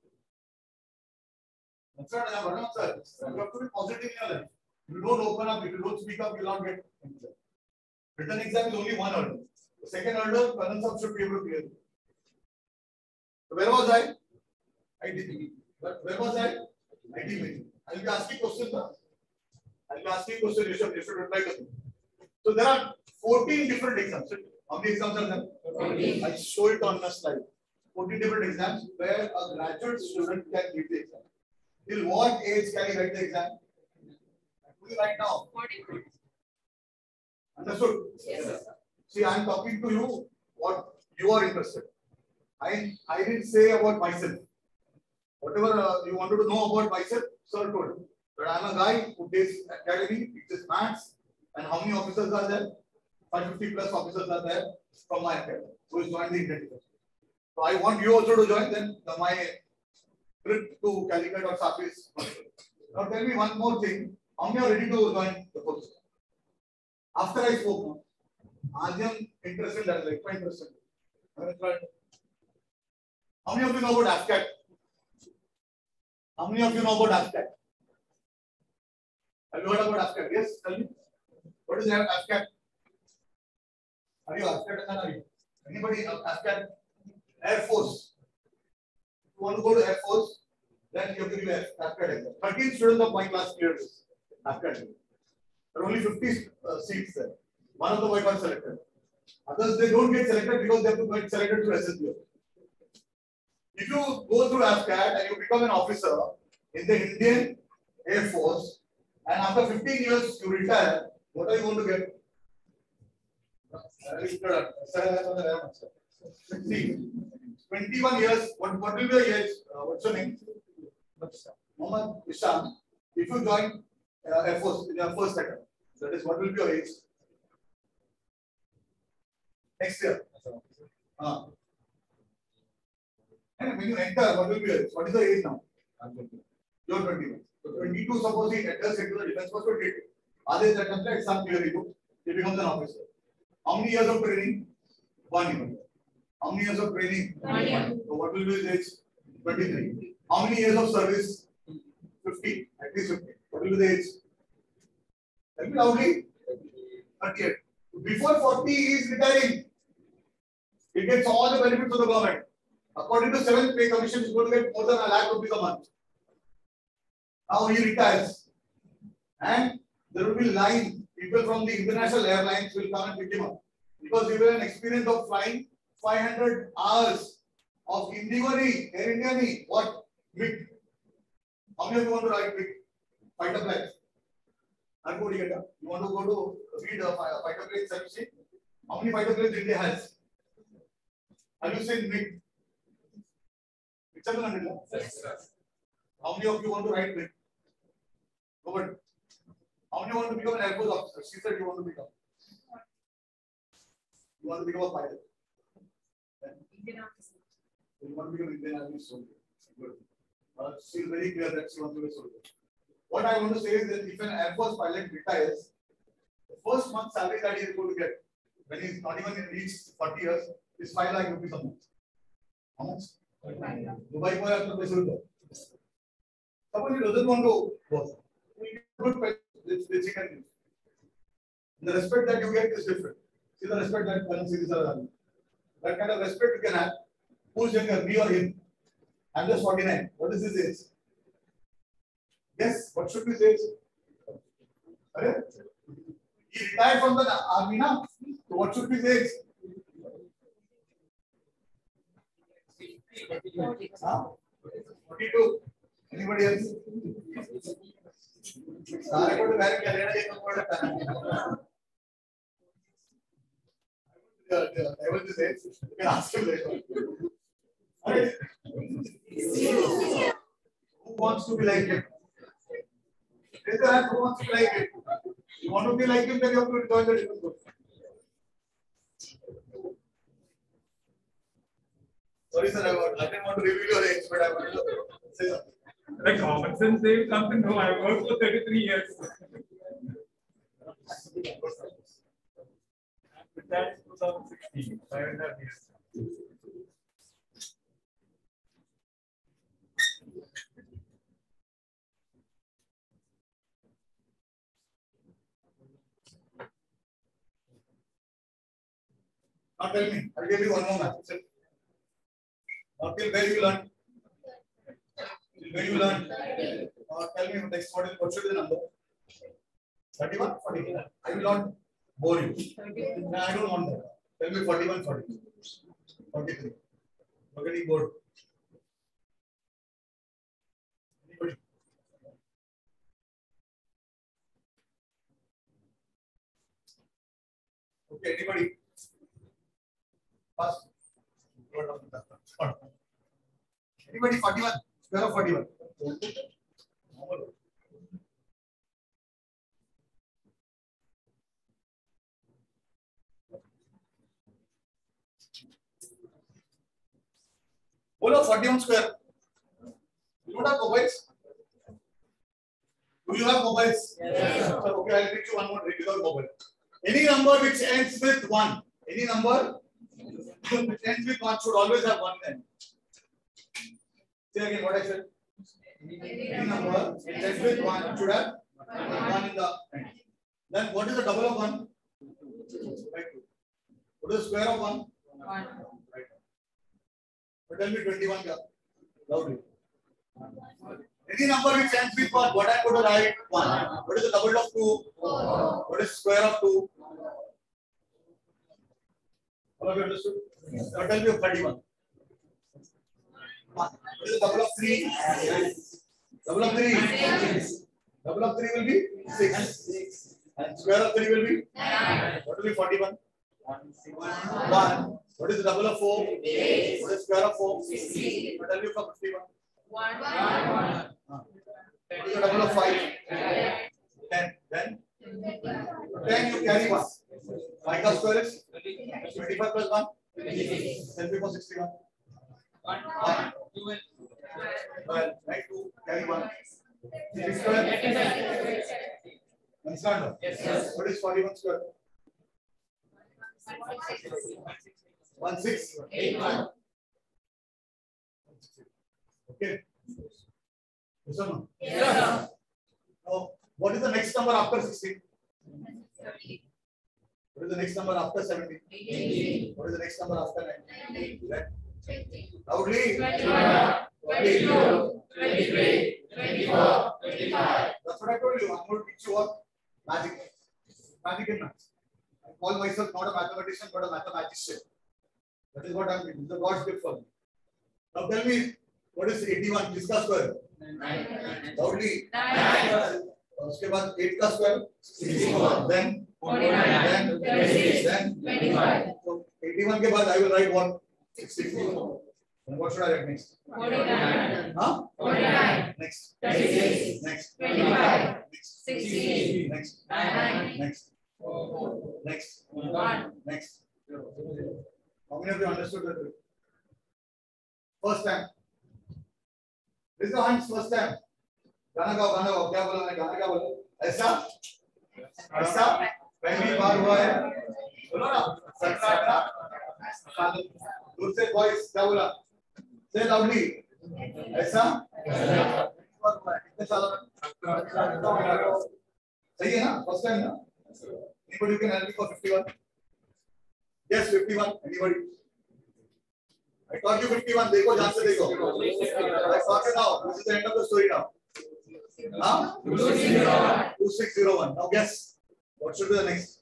That's not an answer. You have to be positive in your life. If you don't open up, if you don't speak up, you will not get exam. Written exam is only one hurdle. The second hurdle, Kanan should be able to clear it. So where was I? ITB. But where was I? ITB. I'll be asking questions now. I'll be asking questions. You should reply to me. So there are 14 different exams. How many exams are there? 14. I'll show it on the slide. 14 different exams where a graduate student can give the exam. Till what age can he write the exam? Right now. 40. Understood? Yes, sir. See, I am talking to you what you are interested. I didn't say about myself. Whatever you wanted to know about myself, sir told. But I am a guy who takes academy, teaches maths, and how many officers are there? 550 plus officers are there from my academy who is joined the Indian Defence. So I want you also to join. Then my trip to Calicut or Safi is. Now tell me one more thing. How many are ready to join the force? After I spoke, I am interested. That is like my interest. How many of you know about AFCAT? How many of you know about AFCAT? Have you heard about AFCAT? Yes, tell me. What is AFCAT? Are you AFCAT? Anybody AFCAT? Air Force. If you want to go to Air Force, then you have to do AFCAT exam. 13 students of my class cleared this AFCAT. There are only 50 seats there. One of the boys got selected. Others, they don't get selected because they have to get selected through SSB. If you go through AFCAT and you become an officer in the Indian Air Force, and after 15 years you retire, what are you going to get? See, 21 years, what will be your age? What's your name? Mohammed Isham. If you join Air Force in your first sector, that is, what will be your age? Next year. And when you enter, what will be your age? What is the age now? You are 21. So 22, suppose he enters into the defense force for 22. Others that comes like some clear ego, he becomes an officer. How many years of training? 1 year. How many years of training? 1 year. So what will be his age? 23. How many years of service? 15 50, at least 50. What will be the age? Tell me loudly. 38. Before 40, he is retiring. He gets all the benefits of the government. According to 7th pay commission, he is going to get more than ₹1 lakh a month. Now he retires. And there will be line. People from the international airlines will come and pick him up. Because he will have an experience of flying 500 hours of Indigo-ni, Air India-ni, what? MiG. How many of you want to ride MiG? Fighter planes. You want to go to read a fighter plane service? How many fighter planes India has? Have you seen MiG? Yes, how many of you want to ride MiG? Nobody. How many want to become an Air Force officer? She said you want to become. You want to become a pilot. Indian officer. You want to become Indian Army soldier. Good. She is very clear that she wants to be a soldier. What I want to say is that if an Air Force pilot retires, the first month salary that he is going to get when he is not even reached 40 years is 5 lakh rupees a month. How much? Dubai boy after Suppose he doesn't want to work. Good which he can do. The respect that you get is different. See the respect that that kind of respect you can have. Who's younger, me or him? I'm just 49. What is his age? Yes, what should we say? He retired from the army now. So what should we say? Huh? 42. Anybody else? I will just say, you can ask him later. Right. Who wants to be like him? Raise your hand, who wants to be like him? You want to be like him, then you have to join the different group. Sorry, sir, I didn't want to reveal your age, but I wanted to say something. The common sense they will come to know. I worked for 33 years. That's 2016. 5.5 years. Now tell me, I'll give you one more math. Now till where you learn? Till where you learn? Tell me next what should be the number? 31, 41. I will not bore you. No, I don't want that. Tell me 41, 42. 43. You're getting bored. Anybody? Okay, anybody? First. Anybody 41? Square of 41. Bolo 41 square. You don't have mobiles? Do you have mobiles? Yes. Okay, I'll teach you one more trick without mobile. Any number which ends with 1. Any number which ends with 1 should always have 1 end. Say again what I said. Any number which ends with 1 should have 1 in the end. Then what is the double of 1? Right. What is the square of 1? 1. But tell me 21 loudly. Any number which ends with 1, what I put to write? 1. What is the double of 2? 4. What is the square of 2? All of you understood? Yes. Now tell me of 31. 1. What is the double of 3? Double of 3? 6. Double of 3 will be 6. And square of 3 will be 9. What will be 41? 1. What is the double of 4? 8. What is square of 4? 16. What tell me from 51? 1. What is the double of 5? 10. Then 10 you carry 1. 5 ka square is 25 plus 1. 10 before 61. 1. 12. Right 2 carry 1. 6 square. Understand? Yes. What is 41 square? 1 6 8 1. Okay. Yes or no? Yes, sir. Now, what is the next number after 16? What is the next number after 17? 18. What is the next number after 19? 20. Loudly. 21. 22. 23. 24. 25. That's what I told you. I'm going to teach you what? Magic. Magic in maths. I call myself not a mathematician but a mathematician. That is what I'm doing. The God's gift for me. Now tell me, what is 81? Kiska square? 9. Loudly. 9. उसके बाद 8 का square? 64. Then 49. then 36. then 25. So 81 के बाद I will write what? 64. And what should I write next? 49. Huh? 49. Next. 36. Next. 25. Next. 16. Next. 9. Next. 4. Next. 1. Next. How many of you understood that? First time. Raise your hands first time. गाना गाओ क्या बोला मैं गाना क्या बोला ऐसा ऐसा पहली बार हुआ है बोलो ना सन्नाटा दूर से वॉइस क्या बोला से लाउडली ऐसा कितने सालों में सही है ना फर्स्ट टाइम ना anybody who can help me for 51 yes 51 anybody I taught you 51 देखो ध्यान से देखो I taught you now this is the end of the story now. 2601. Now guess. What should be the next?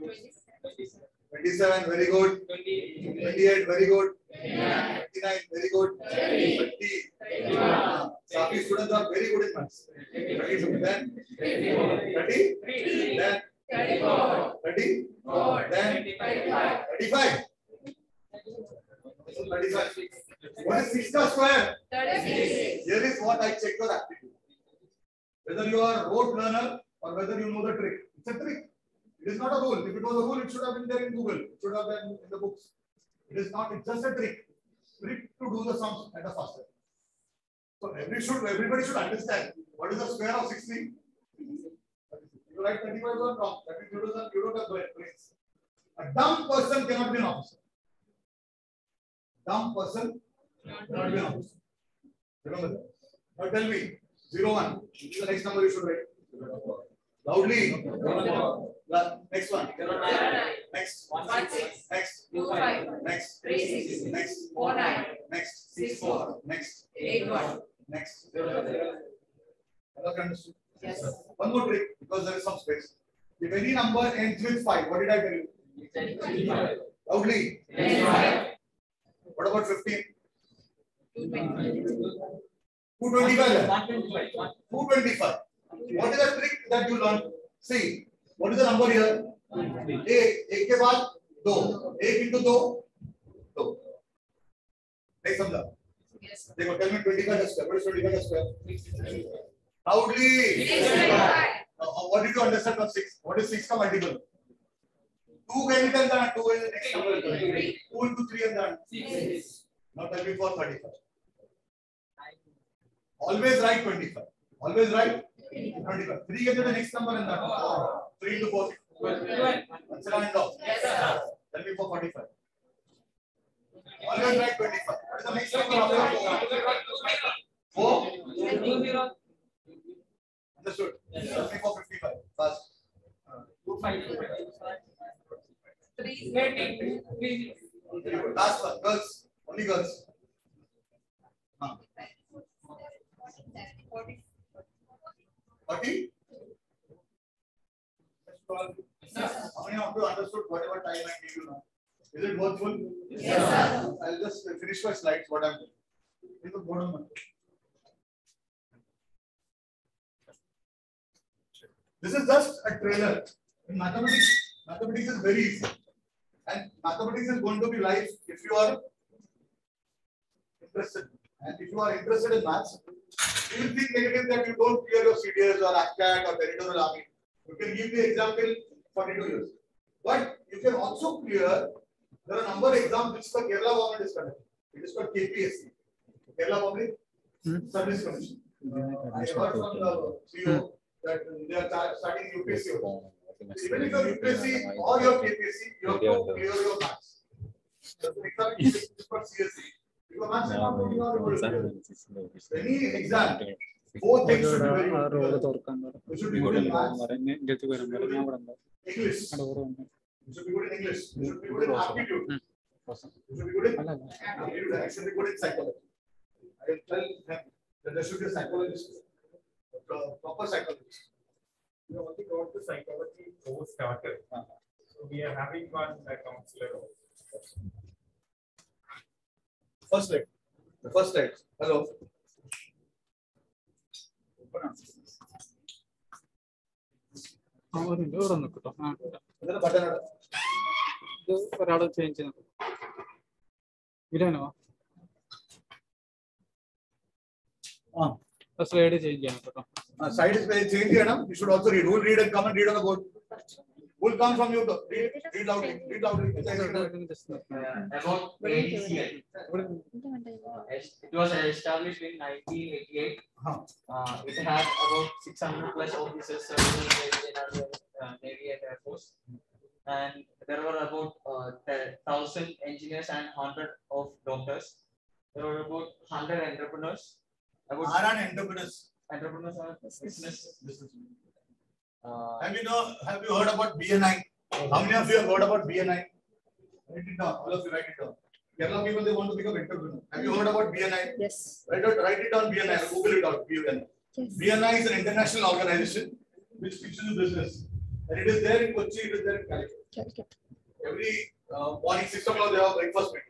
27. Very good. 28. Very good. 29. Very good. 30. Safi students are very good in maths. 32. Then 30. Then 34. 30. Then 35. 35. What is 6 ka square? 36. Here is what I check your aptitude. Whether you are a rote learner or whether you know the trick. It's a trick. It is not a rule. If it was a rule, it should have been there in Google. It should have been in the books. It is not. It's just a trick. Trick to do the sums at a faster. So everybody should understand what is the square of 16. You write 35 is wrong. That means you don't have brains. A dumb person cannot be an officer. Dumb person cannot be an officer. Remember that. Now tell me. 01. This is the next number you should write. Loudly. Next one. 09. Next. 16. Next. 25. Next. 36. Next. 49. Next. 64. Next. 81. Next. Understood? Yes. One more trick because there is some space. If any number ends with 5, what did I tell you? 25. Loudly. 25. What about 15? 225. 225. 225. What is the trick that you learned? See, what is the number here? एक के बाद 2. 1 into 2. 2. Next समझा? Yes. देखो, tell me 25 का square. What is 25 का square? Loudly. 625. What did you understand from 6? What is 6 का multiple? 2 का anytime done. 2 is the next number. 2 into 3 and done. 6. Now tell me for 35. Always write 25. Always write 25. 3 get to the next number and that. 3 into 4. That's an end of. Yes, sir. Tell me for 45. Always write 25. What is the next number after 4? 4? Understood? Tell me for 55. Fast. 3. Last one. Girls. Only girls. 40. 40? How many of you understood whatever time I gave you now? Is it worthful? Yes, sir. I'll just finish my slides, what I'm doing. In the bottom one. This is just a trailer. In mathematics is very easy. And mathematics is going to be life if you are interested. And if you are interested in maths, you will think negative that you don't clear your CDS or ACCAT or territorial army. You can give the example 42 years. But you can also clear, there are a number of exams which the Kerala government is conducting. It is called KPSC. Kerala Public Service Commission. I heard from the CEO that they are starting UPSC. Even if you are UPSC or your KPSC, you have to clear your maths. The exam is for CSC. Because maths is not only on the any exam, Four things should be very good. Road തുറക്കാൻ You should be good in maths, ഇന്ത്യക്ക് വരാൻ പറയും ഞാൻ പറഞ്ഞു English. You should be good in English. You should be good in aptitude. You should be good in aptitude. I should be good in psychology. I will tell them that there should be a psychologist, a proper psychologist. We only got the psychology course started. So we are having one counselor also. First slide. The first slide. Hello. ഇവിടെ നിൽക്കട്ടോ Another button. ഇത് ഒരാൾ change ചെയ്യുന്നു ഇല്ലാനോ slide change ചെയ്യണം കേട്ടോ Side is very changed. You should also read. Who will read and come and read on the board? Who will come from you? Read loudly. Read loudly. About ADCL. It was established in 1988. It had about 600 plus officers serving in our Navy and Air Force. And there were about 1,000 engineers and 100 of doctors. There were about 100 entrepreneurs. Entrepreneurs. Entrepreneurs are business. Have you heard about BNI? How many of you have heard about BNI? Write it down. All of you write it down. Kerala people, they want to become entrepreneurs. Have you heard about BNI? Yes. Write it down, BNI. Google it out. BNI. Yes. BNI is an international organization which teaches you business. And it is there in Kochi, it is there in Calicut. Every morning 6 o'clock they have breakfast meeting.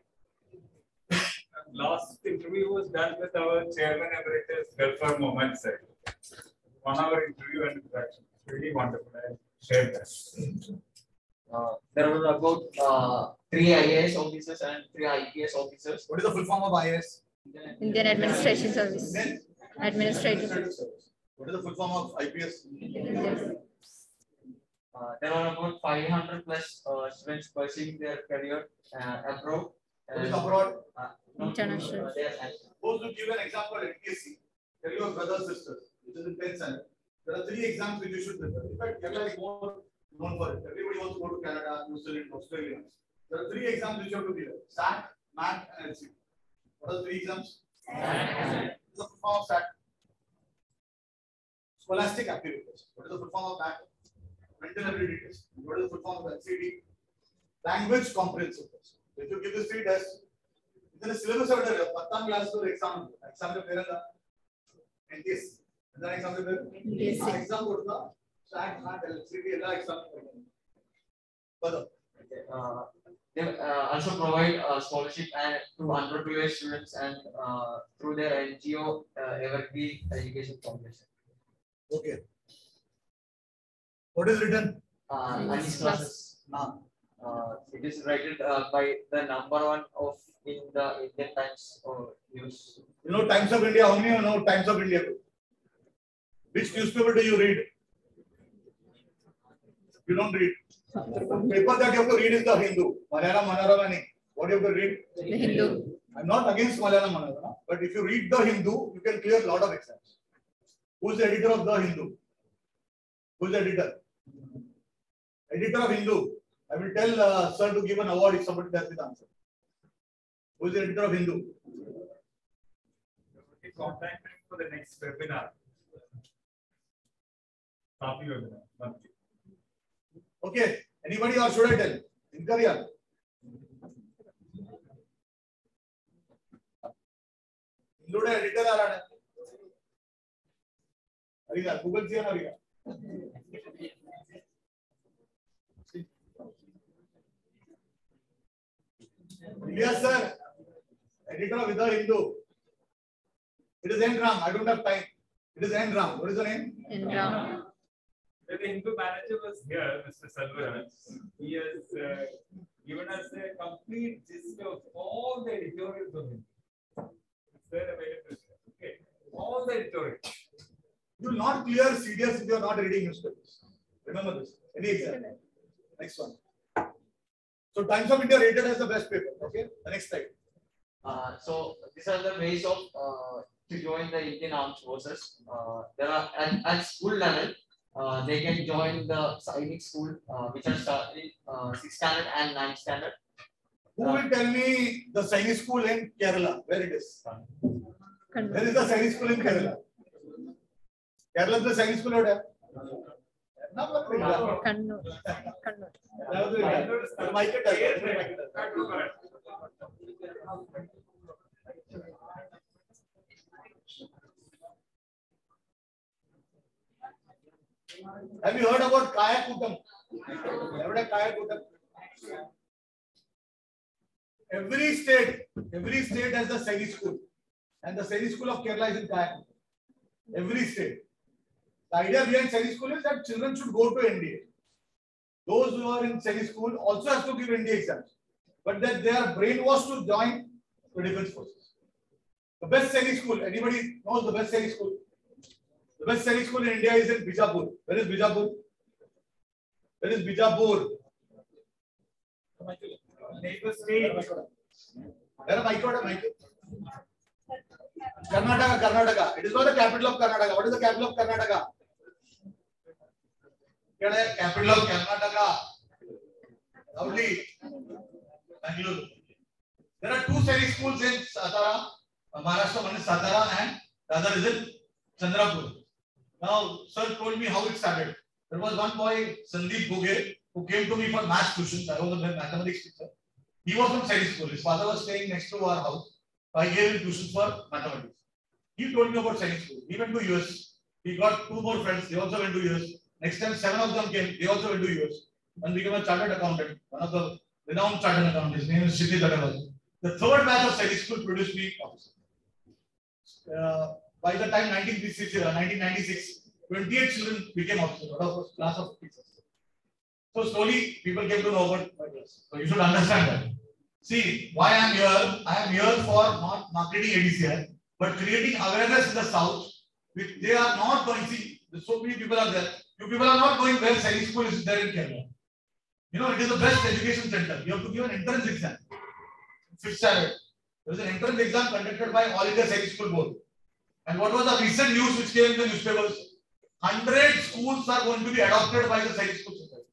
Last interview was done with our chairman emeritus, Galfar Mohammed sir. 1 hour interview and interaction. Really wonderful. I shared that. There were about 3 IAS officers and 3 IPS officers. What is the full form of IAS? Indian Administration Service. Administrative. Service. What is the full form of IPS? There were about 500 plus students pursuing their career abroad. What is abroad? International. Suppose to give an example at NPSC, tell your brothers, sisters, which is in 10th standard. There are 3 exams which you should prepare. In fact, Kerala is more known for it. Everybody wants to go to Canada, New Zealand, Australia. There are 3 exams which you have to clear: SAT, MAT, and LCT. What are the 3 exams? What is the full form of SAT? Scholastic Aptitude Test. What is the full form of MAT? Mental Ability Test. What is the full form of LCT? Language Comprehensive Test. If you give these 3 tests, then the syllabus of the 10th class exam. Exam the parent NTS. And then exam the parent. Exam കൊടുത്താ SAT, MAT, LCT എല്ലാ exam further. They also provide scholarship and to underprivileged students and through their NGO Evergreen Education Foundation. Okay. What is written? These classes. It is rated by the number 1 of in the Indian Times news. You know Times of India. How many you know Times of India? Which newspaper do you read? You don't read. The paper that you have to read is the Hindu. Malayalam Manorama. What do you have to read? The Hindu. I'm not against Malayalam Manorama, but if you read the Hindu, you can clear a lot of exams. Who's the editor of the Hindu? Who's the editor? Editor of Hindu. I will tell sir to give an award if somebody does the answer. Who is the editor of Hindu? Contact me for the next webinar. Copy webinar. Okay. Anybody or should I tell? Inquiry. Hindu editor are Ariga. Google see Ariga. Yes, sir. Editor of the Hindu. It is N-Ram. I don't have time. It is N-Ram. What is the name? N-Ram. The Hindu manager was here, Mr. Salvaraj. He has given us a complete gist of all the editorials of Hindu. It's there available. Okay. All the editorials. You will not clear CDS if you are not reading newspapers. Remember this. Any exam. Next one. So Times of India rated as the best paper. Okay. The next slide. So these are the ways of to join the Indian Armed Forces. There are at school level. They can join the Sainik school, which are starting 6th standard and 9th standard. Who will tell me the Sainik school in Kerala? Where it is? Where is the Sainik school in Kerala? Kerala Chinese school or Kannur. Have you heard about Kaya Kutam? Kaya Kutam? Every state has the Saini school, and the Saini school of Kerala is in Kaya. Every state. The idea behind Saini school is that children should go to NDA. Those who are in Saini school also have to give NDA exams, but that they are brainwashed to join the defense forces. The best Saini school, anybody knows the best Saini school? The best Saini school in India is in Bijapur. Where is Bijapur? Where is Bijapur? Neighbor state. Where am I? Karnataka. It is not the capital of Karnataka. What is the capital of Karnataka? Capital of Karnataka. Lovely. Bangalore. There are two Saini schools in Satara, Maharashtra. One is Satara and the other is in Chandrapur. Now, sir told me how it started. There was one boy, Sandeep Bughe, who came to me for maths tuitions. I was a mathematics teacher. He was from Saini school. His father was staying next to our house. I gave him tuitions for mathematics. He told me about Saini school. He went to US. He got two more friends. They also went to US. Next time, 7 of them came. They also went to US and became a chartered accountant. One of the renowned chartered accountants. His name is Shiti Dadawal. The third batch of Saini school produced me officers. By the time 1996, 28 children became officers out of a class of teachers. So slowly, people came to know about my class. So you should understand that. See, why I am here? I am here for not marketing ADCI, but creating awareness in the South. They are not going, see, so many people are there. You people are not going where Saini school is there in Kerala. You know, it is the best education center. You have to give an entrance exam. 5th standard. There is an entrance exam conducted by All India Saini School Board. And what was the recent news which came in the newspapers? 100 schools are going to be adopted by the Saini School Society.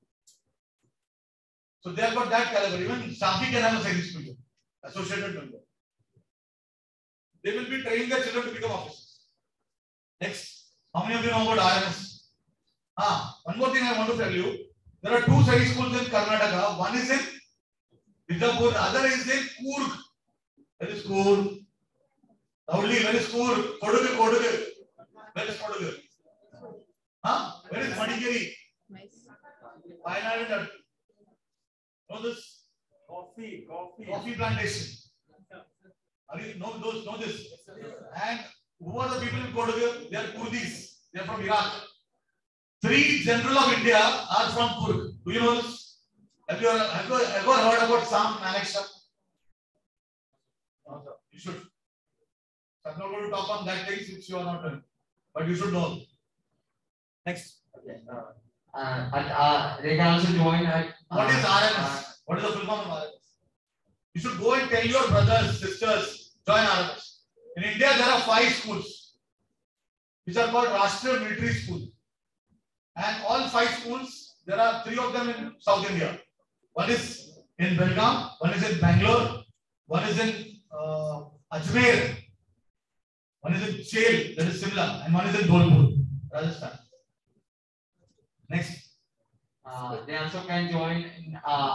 So they have got that caliber. Even Shafi can have a Saini school associated member. They will be training their children to become officers. Next, how many of you know about RMS? One more thing I want to tell you. There are two Saini schools in Karnataka. One is in Bijapur, the other is in Coorg. Where is Coorg? Loudly, where is Coorg? Kodugu. Where is Kodugu? Where is Madikeri? Nice. Wayanad. Know this? Coffee plantation. Are you know this? And who are the people in Kodugu? They are Kurdis. They are from Iraq. 3 generals of India are from Coorg. Do you know this? Have you ever heard about Sam Manekshaw? You should. I'm not going to talk on that things which you are not doing, but you should know. Next. Okay. They can also join at. What is RMS? What is the full form of RMS? You should go and tell your brothers, sisters, join RMS. In India, there are 5 schools which are called Rashtriya Military School. And all 5 schools, there are 3 of them in South India. One is in Belgaum, one is in Bangalore, one is in Ajmer, one is in Chel, that is Simla, and one is in Dholpur, Rajasthan. Next. They also can join in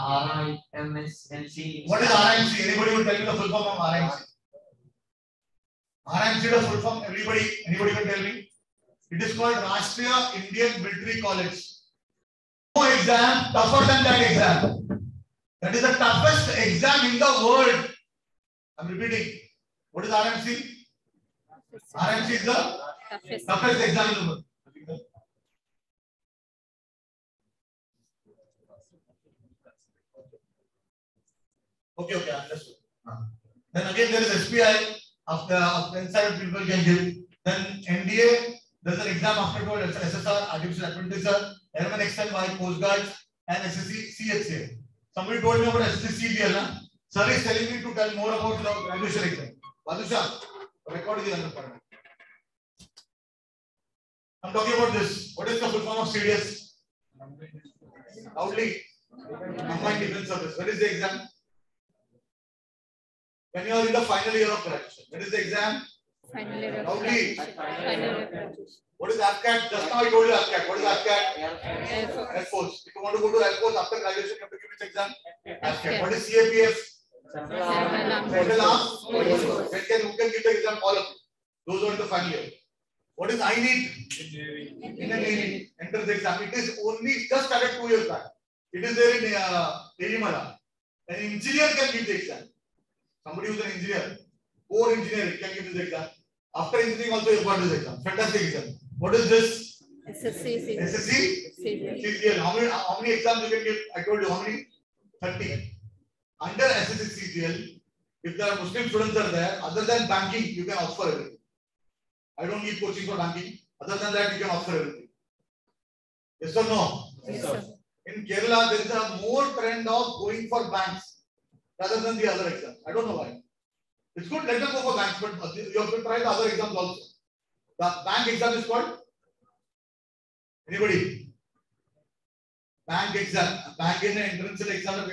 RIMC. What is RIMC? Anybody will tell me the full form of RIMC? RIMC, the full form, anybody can tell me? It is called Rashtriya Indian Military College. No exam tougher than that exam. That is the toughest exam in the world. I'm repeating. What is RMC? RMC is the toughest exam in the world. Okay, understood. Then again there is SPI. After inside people can give. Then NDA. There's an exam afterward. SSR, Artificial Apprentice, Airman Extend, Coast Guard, and SSC CHCA. Somebody told me about SSC CGL. Sir is telling me to tell more about the graduation exam. Badusha, record is under. I'm talking about this. What is the full form of CDS? Loudly. Combined Defense Service. Where is the exam? When you are in the final year of graduation. What is the exam? Final year of Loudly. graduation. Final year of graduation. What is AFCAT? Just now I told you AFCAT. What is AFCAT? Air Force. Air Force. If you want to go to Air Force after graduation, you have to give this exam. AFCAT. What is CAPF? Central Armed Central Armed Police Forces. Force. Who can give the exam? All of you. Those who are in the final year. What is I need? Indian Navy. Enter the exam. It is only just started 2 years back. It is there in Elimala. An engineer can give the exam. Somebody who is an engineer, core engineer can give this exam. After engineering also you have got this exam. Fantastic exam. What is this? SSC. SSC? CGL. How many exams you can give? I told you how many? 30. Under SSC CGL, if there are Muslim students are there, other than banking, you can offer everything. I don't need coaching for banking. Other than that, you can offer everything. Yes or no? Yes, sir. In Kerala, there is a more trend of going for banks rather than the other exams. I don't know why. It's good, let them go for banks, but you have to try the other exams also. The bank exam is called? Anybody? Bank exam. Bank in entrance exam.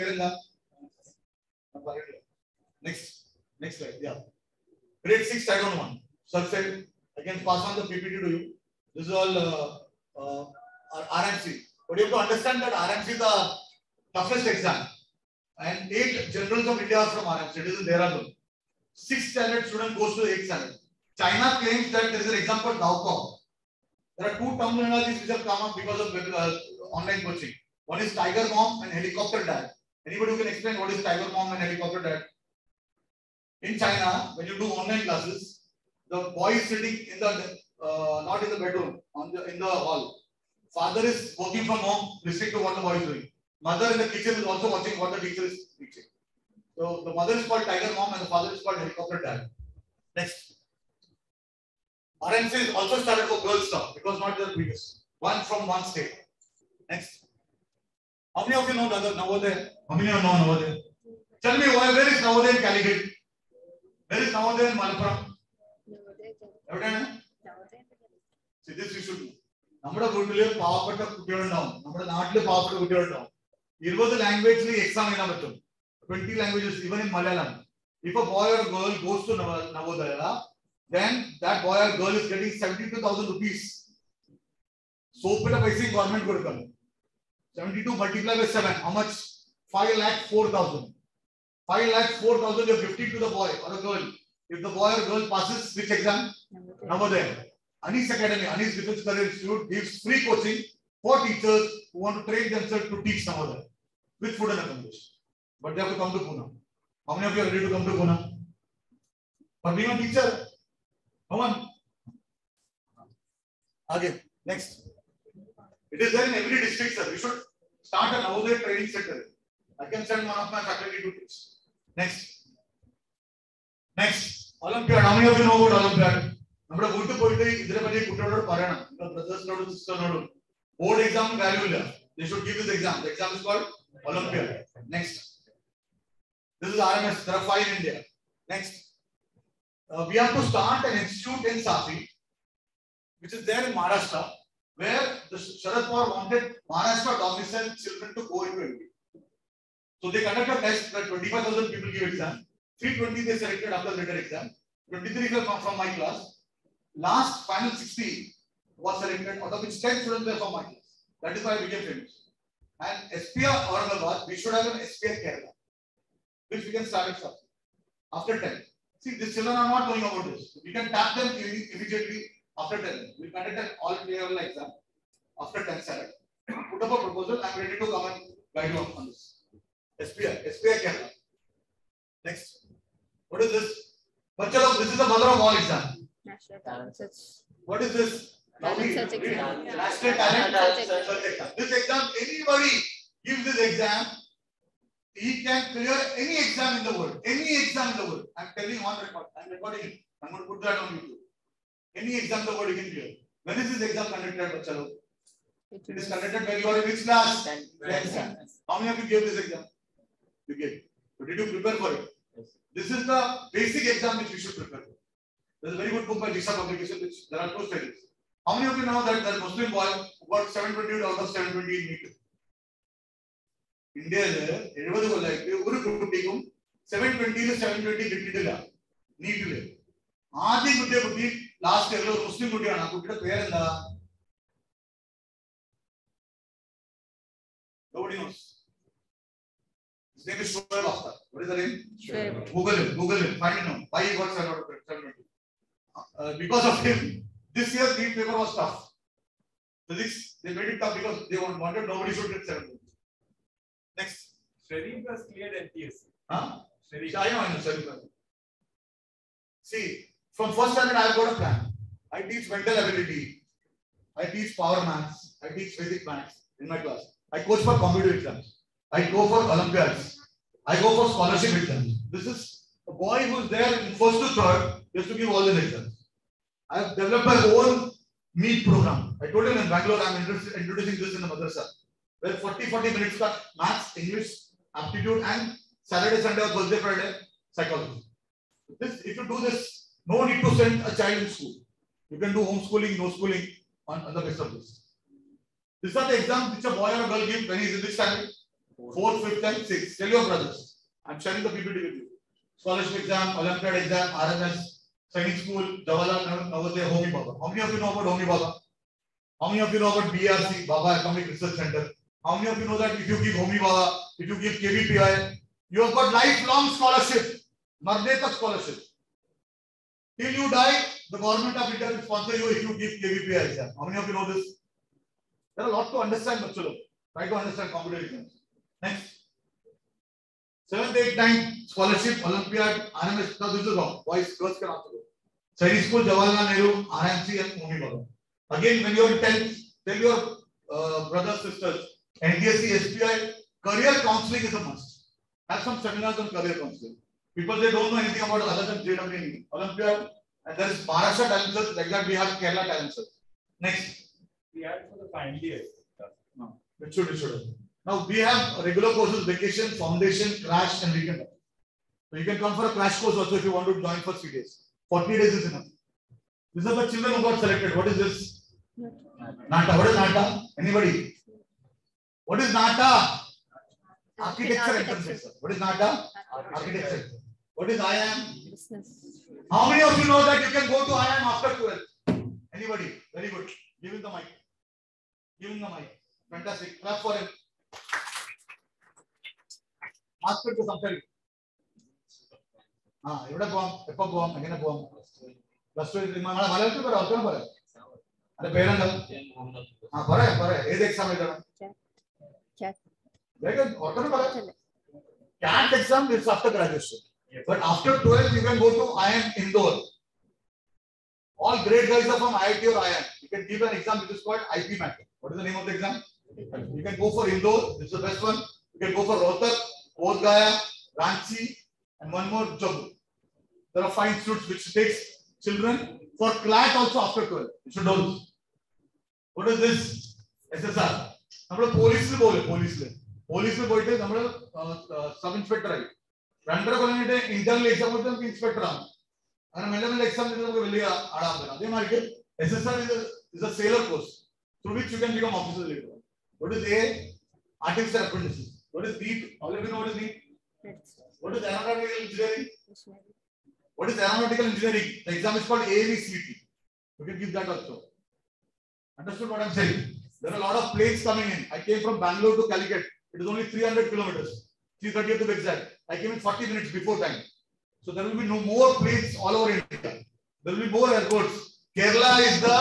Next slide. Yeah. Grade 6, I don't want. Sulfate. I can pass on the PPT to you. This is all RMC. But you have to understand that RMC is the toughest exam. And 8 generals of India are from RMC. It is in Dehradun. 6th standard student goes to the 8th standard. China claims that there is an exam called Gaokao. There are 2 terminologies which have come up because of online coaching. One is Tiger Mom and Helicopter Dad. Anybody who can explain what is Tiger Mom and Helicopter Dad? In China, when you do online classes, the boy is sitting in the not in the bedroom, in the hall. Father is working from home, listening to what the boy is doing. Mother in the kitchen is also watching what the teacher is teaching. So the mother is called Tiger Mom and the father is called Helicopter Dad. Next. RMC is also started for girls now. It was not the previous. One from one state. Next. How many of you know Navodaya? How many of you know Navodaya? Tell me where is Navodaya in Calicut? Where is Navodaya in Malappuram? See, this you should know. നമ്മുടെ വീട്ടില് പാവപ്പെട്ട കുട്ടികളുണ്ടാവും, നമ്മുടെ നാട്ടില് പാവപ്പെട്ട കുട്ടികളുണ്ടാവും. 20 languages exam എഴുതാൻ പറ്റും. 20 languages, even in Malayalam. If a boy or a girl goes to Navodaya, then that boy or girl is getting 72,000 rupees. Sopita paisa government കൊടുക്കണം. 72 multiplied by 7, how much? 5,04,000. 5,04,000 you are gifting to the boy or a girl. If the boy or girl passes which exam? Navodaya. Anis Academy, Anis Defense Career Institute gives free coaching for teachers who want to train themselves to teach Navodaya with food and accommodation. But they have to come to Pune. How many of you are ready to come to Pune? For being a teacher? Come on. Again, next. It is there in every district, sir. We should start a Navodaya training center. I can send one of my faculty to teach. Next. Olympiad. How many of you know about Olympiad? നമ്മുടെ വീട്ടിൽ പോയിട്ട് ഇതിനെ പറ്റി കുട്ടികളോട് പറയണം. ബ്രദേഴ്സിനോടും സിസ്റ്ററിനോടും. Board exam value ഇല്ല. They should give this exam. The exam is called Olympiad. Next. This is RMS. There are 5 in India. Next. We have to start an institute in Safi, which is there in Maharashtra, where the Sharad Pawar wanted Maharashtra domicile children to go into MBA. So they conduct a test where 25,000 people give exam. 320 they selected after later exam. 23 will come from my class. Last final 60 was selected, out of which 10 students were from my class. That is why I became famous. And SPR Aurangabad, we should have an SPR Kerala, which we can start at first. After 10. See, these children are not knowing about this. We can tap them immediately after 10. We conduct an all-clear level exam after 10 select. Put up a proposal. I am ready to come and guide you on this. SPR Kerala. Next. What is this? This is the mother of all exam. National Talent Search. What is this? Talent Search exam. National Talent Search exam. This exam, anybody gives this exam, he can clear any exam in the world. Any exam in the world. I am telling on record. I am recording it. I am going to put that on YouTube. Any exam in the world you can clear. When is this exam conducted, Bachalo? It is conducted when you are in which class? 10th. How many of you gave this exam? You gave. But did you prepare for it? This is the basic exam which we should prepare for. There is a very good book by Disha Publication, which there are 2 stages. How many of you know that the Muslim boy got 720 out of 720 in NEET? India, 70 കൊല്ലമായിട്ട് ഒരു കുട്ടിക്കും 720 720 കിട്ടിയിട്ടില്ല നീറ്റില്. ആദ്യം കിട്ടിയ കുട്ടി last ഇയറിൽ ഒരു മുസ്ലിം കുട്ടിയാണ്. ആ കുട്ടിയുടെ പേരെന്താ? Nobody knows. His name is Shoaib Akhtar. What is the name? Shoaib. Google him, find him. Why he got 720? Because of him, this year's NEET paper was tough. Physics, they made it tough because they wanted nobody should get 720. Next. Sharif was cleared NTS. Huh? Sharif. I know Sharif. See, from first standard I have got a plan. I teach mental ability. I teach power maths. I teach basic maths in my class. I coach for competitive exams. I go for Olympiads. I go for scholarship exams. This is a boy who is there in first to third, just to give all the exams. I have developed my own NEET program. I told him in Bangalore, I am introducing this in the madrasa, where 40 minutes cut maths, English, aptitude, and Saturday, Sunday, or Thursday, Friday, psychology. This, if you do this, no need to send a child in school. You can do homeschooling, no schooling on the basis of this. These are the exams which a boy or a girl gives when he is in this standard. 4th, 5th, and 6th. Tell your brothers. I am sharing the PPT with you. Scholarship exam, Olympiad exam, RMS, Sainik School, Jawaharlal Navodaya, Homi Baba. How many of you know about Homi Baba? How many of you know about BRC, Baba Economic Research Center? How many of you know that if you give Homi Baba, if you give KVPI, you have got lifelong scholarship, Marne tak scholarship. Till you die, the government of India will sponsor you if you give KVPI exam. How many of you know this? There are a lot to understand, Bachalo. Try to understand competitive exams. Next. 7th, 8th, 9th, scholarship, Olympiad, RMS. Now this is wrong. Boys, girls can also go. Sainik School, Jawaharlal Nehru, RMC, and Homi Baba. Again, when you are in 10th, tell your brothers, sisters, NDSC, SPI, career counseling is a must. Have some seminars on career counseling. People, they don't know anything about other than JEE, Olympiad, and there is Maharashtra talent search. Like that, we have Kerala talent search. Next. We had for the final year. No, it should. Now we have regular courses, vacation, foundation, crash, and weekend. So you can come for a crash course also if you want to join for 3 days. 40 days is enough. These are the children who got selected. What is this? NATA. What is NATA? Anybody? What is NATA? Architecture entrance. What is NATA? Architecture. What is IIM? Business. How many of you know that you can go to IIM after 12th? Anybody? Very good. Give him the mic. Give him the mic. Fantastic. Clap for him. Ask him to something. Evada poam, eppa poam, agena poam. Plus 2 mala malayalthu para avtana para. Ade peranda. Pare. Ed exam edana. Chat. Very good. Avtana para. CAT exam is after graduation. But after 12th you can go to IIM Indore. All great guys are from IIT or IIM. You can give an exam which is called IP MAT. What is the name of the exam? You can go for Indore. This is the best one. You can go for Rohtak, Bodh Gaya, Ranchi, and one more Jammu. There are 5 institutes which takes children for CLAT also after 12. You should know this. What is this? SSR. We police le bole police le. Police le boite nammal sub inspector ai. Randra kolonite internal exam hote inspector aanu. And mele exam is SSR is a sailor course through which you can become officer later. What is A? Artificial apprentices. What is NEET? All of you know what is NEET? What is aeronautical engineering? What is aeronautical engineering? The exam is called AAVCET. You can give that also. Understood what I am saying? There are a lot of planes coming in. I came from Bangalore to Calicut. It is only 300 kilometers. 330 to be exact. I came in 40 minutes before time. So there will be no more planes all over India. There will be more airports. Kerala is the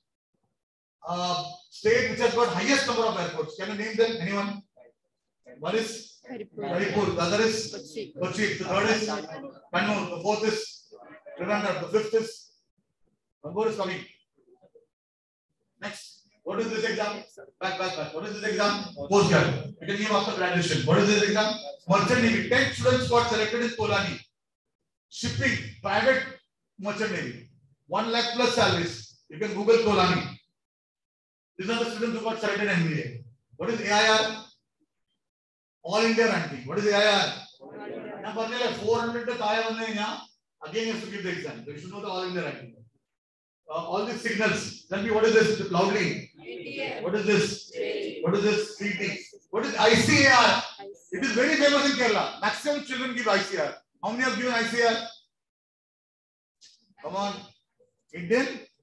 state which has got highest number of airports. Can you name them? Anyone? One is Haripur. The other is Kochi. The third is Kannur. The fourth is Trivandrum. The fifth is one more is coming. Next. What is this exam? Back. What is this exam? Postgrad. You can give after graduation. What is this exam? Merchant Navy. 10 students got selected in Tolani. Shipping, private merchant navy, 1 lakh plus salaries. You can Google Tolani. These are the students who got selected in MBA. What is AIR? All India ranking. What is AIR? Now, 400 to again you have to give the exam. So you should know the all India ranking. All these signals. Tell me what is this loudly? What is this? What is this? CT. What is ICAR? It is very famous in Kerala. Maximum children give ICAR. How many have given ICAR? Come on. Indian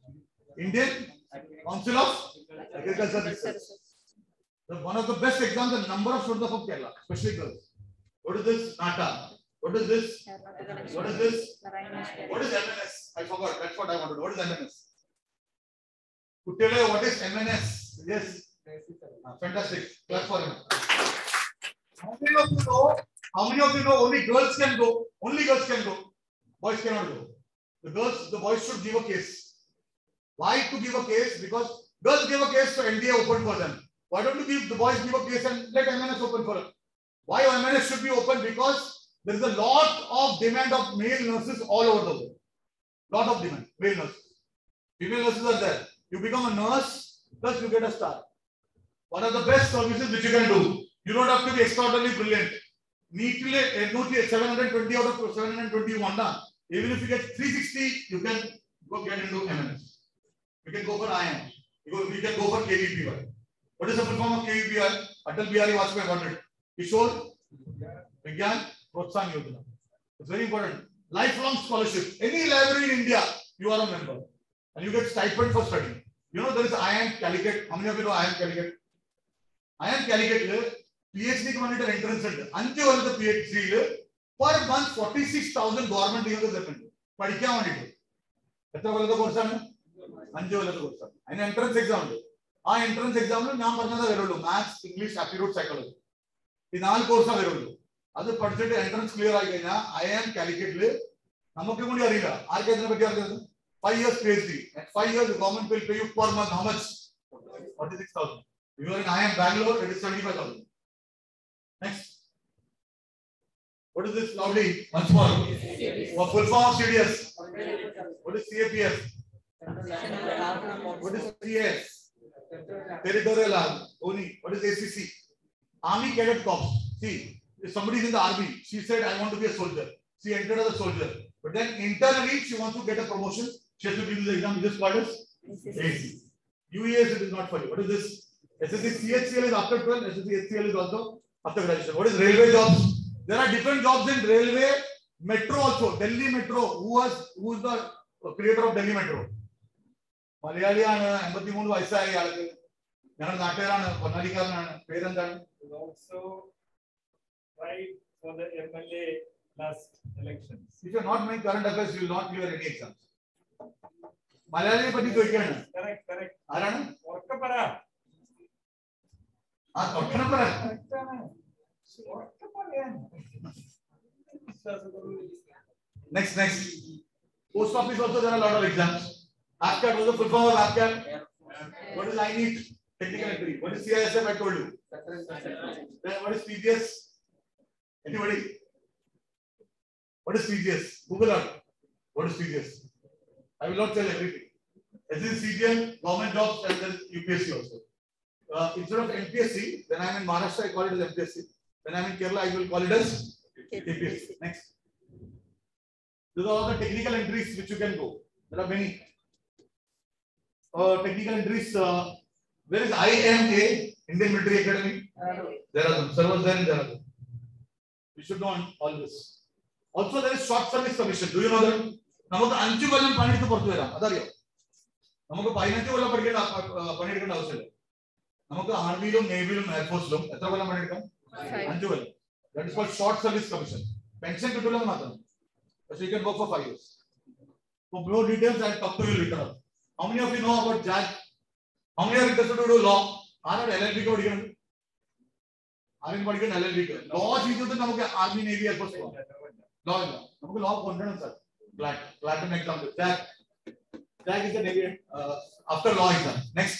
Council of Agriculture Research. One of the best exams, the number of students of Kerala, especially girls. What is this? NATA. What is this? What is this? What is MNS? I forgot. That's what I wanted. What is MNS? Kuttele, what is MNS? Yes. Fantastic. Clap for him. How many of you know? How many of you know only girls can go? Only girls can go. Boys cannot go. The boys should give a case. Why to give a case? Because girls give a case, so NDA open for them. Why don't you give the boys give a case and let MNS open for them? Why MNS should be open? Because there is a lot of demand of male nurses all over the world. Lot of demand, male nurses. Female nurses are there. You become a nurse, plus you get a star. One of the best services which you can do. You don't have to be extraordinarily brilliant. Neatly, 720 out of 721. Even if you get 360, you can go get into MNS. You can go for IIM. You can go for KVPY. What is the full form of KVPY? Atal Bihari Vajpayee wanted. Kishore Vigyan Protsahan Yojana. It's very important. Lifelong scholarship. Any library in India, you are a member. And you get stipend for studying. You know there is IIM Calicut. How many of you know IIM Calicut? IIM Calicut, PhD commander entrance center. Until the PhD, per month 46,000 government leave the second. But you can't do it. That's the course. An entrance exam. Entrance exam, maths, English, aptitude, psychology. In all courses available. That's the entrance clear. I am Calicut. 5 years PhD. At 5 years, the government will pay you per month. How much? 46,000. If you are in IIM Bangalore, it is 75,000. Next. What is this loudly? Once more. What full form of CDS? What is CAPS? What is CS? Territorial Army. ONI. What is ACC? Army Cadet Corps. See, if somebody is in the army, she said, I want to be a soldier. She entered as a soldier. But then internally, she wants to get a promotion. She has to give the exam. This is called as AC. UES, it is not for you. What is this? SSC CHCL is after 12. SSC HCL is also after graduation. What is railway jobs? There are different jobs in railway, metro also. Delhi Metro. Who is the creator of Delhi Metro? Malayalian, Empathy Mundu Vaisai, Yana Nateran, Panalikaran, Perandan. Also tried for the MLA last elections. If you are not making current affairs, you will not clear any exams. Malayali Pati to again. Correct. Arana? Orkapara. Orkapara. Next. Post office also there are a lot of exams. APCAT was the full form of APCAT. What is INEET? Technical entry. What is CISF? I told you. Then what is PGS? Anybody? What is PGS? Google out. What is PGS? I will not tell everything. This is CGL, government jobs, and then UPSC also. Instead of MPSC, when I am in Maharashtra, I call it as MPSC. When I am in Kerala, I will call it as APSC. Next. These are all the technical entries which you can go. There are many. Technical entries. Where is IMA? Indian Military Academy? There are some servers there and there are some. You should know all this. Also, there is short service commission. Do you know that? നമുക്ക് 5 കൊല്ലം പണിയെടുത്ത് പുറത്തു വരാം അതറിയോ നമുക്ക് 15 കൊല്ലം പണിയെടുക്കേണ്ട ആവശ്യമില്ല നമുക്ക് ആർമിയിലും നേവിയിലും എയർഫോഴ്സിലും എത്ര കൊല്ലം പണിയെടുക്കാം 5 കൊല്ലം that is called short service commission pension കിട്ടില്ലെന്ന് മാത്രം പക്ഷേ you can work for 5 years for more details I'll talk to you later on. How many of you know about JAG? How many are interested to do law? ആരാണ് LLB ക്ക് പഠിക്കണം ആരും പഠിക്കണം LLB ക്ക് law ചെയ്തിട്ട് നമുക്ക് army navy air force law ഇല്ല നമുക്ക് ലോ കൊണ്ടുവരണം sir Platinum exam. That is the Navy after law exam. Next.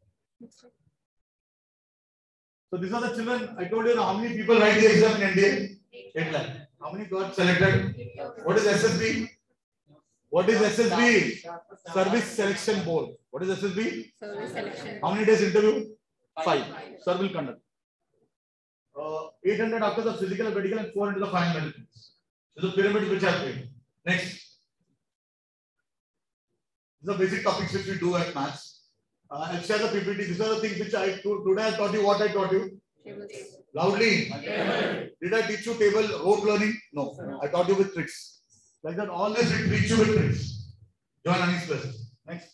So these are the children. I told you how many people write the exam in India? 8 lakh. How many got selected? What is SSB? What is SSB? Service Selection Board. What is SSB? Service selection. How many days interview? 5. Sir will conduct. 800 after the physical and medical and 400 the final benefits. This is the pyramid which I have paid. Next. These are basic topics which we do at maths. I'll share the PPT. These are the things which I today I taught you. What I taught you? Tables. Loudly. Did I teach you table rote learning? No. I taught you with tricks. Like that, all this will teach you with tricks. Join Anis classes. Next.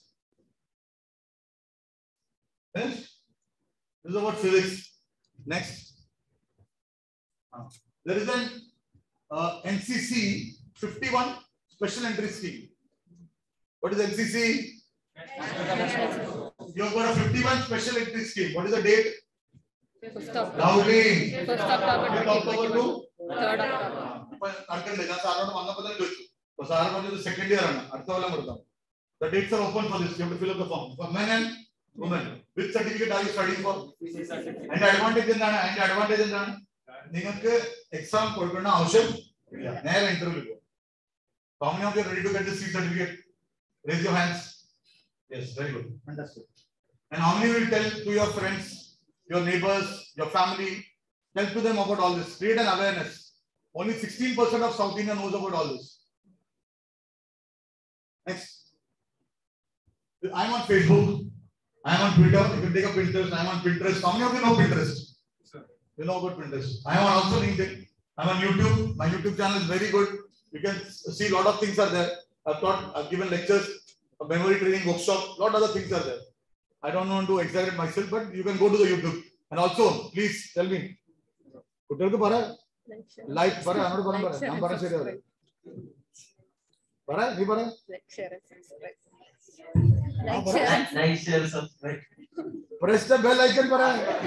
Next. This is about physics. Next. There is an NCC 51 special entry scheme. What is NCC? You have got a 51 special entry scheme. What is the date? 1st October. Loudly. 1st October 2021. 3rd October. Second year. The dates are open for this. You have to fill up the form. For men and women. Which certificate are you studying for? And advantage in that. And advantage in that. നിങ്ങൾക്ക് exam കൊടുക്കേണ്ട ആവശ്യമില്ല നേരെ interview പോകും. How many of you are ready to get the C certificate? Raise your hands. Yes, very good. Fantastic. And how many will tell to your friends, your neighbors, your family, tell to them about all this. Create an awareness. Only 16% of South India knows about all this. Next. I'm on Facebook. I'm on Twitter. You can take a Pinterest. I'm on Pinterest. How many of you know Pinterest? You know about Pinterest. I am also LinkedIn. I'm on YouTube. My YouTube channel is very good. You can see a lot of things are there. I've given lectures, a memory training workshop. A lot of other things are there. I don't want to exaggerate myself, but you can go to the YouTube. And also, please tell me. Like, para, I'm not para. I'm para share. Para, ni para. Like, share, and subscribe. Like, share, subscribe. Press the bell icon, para.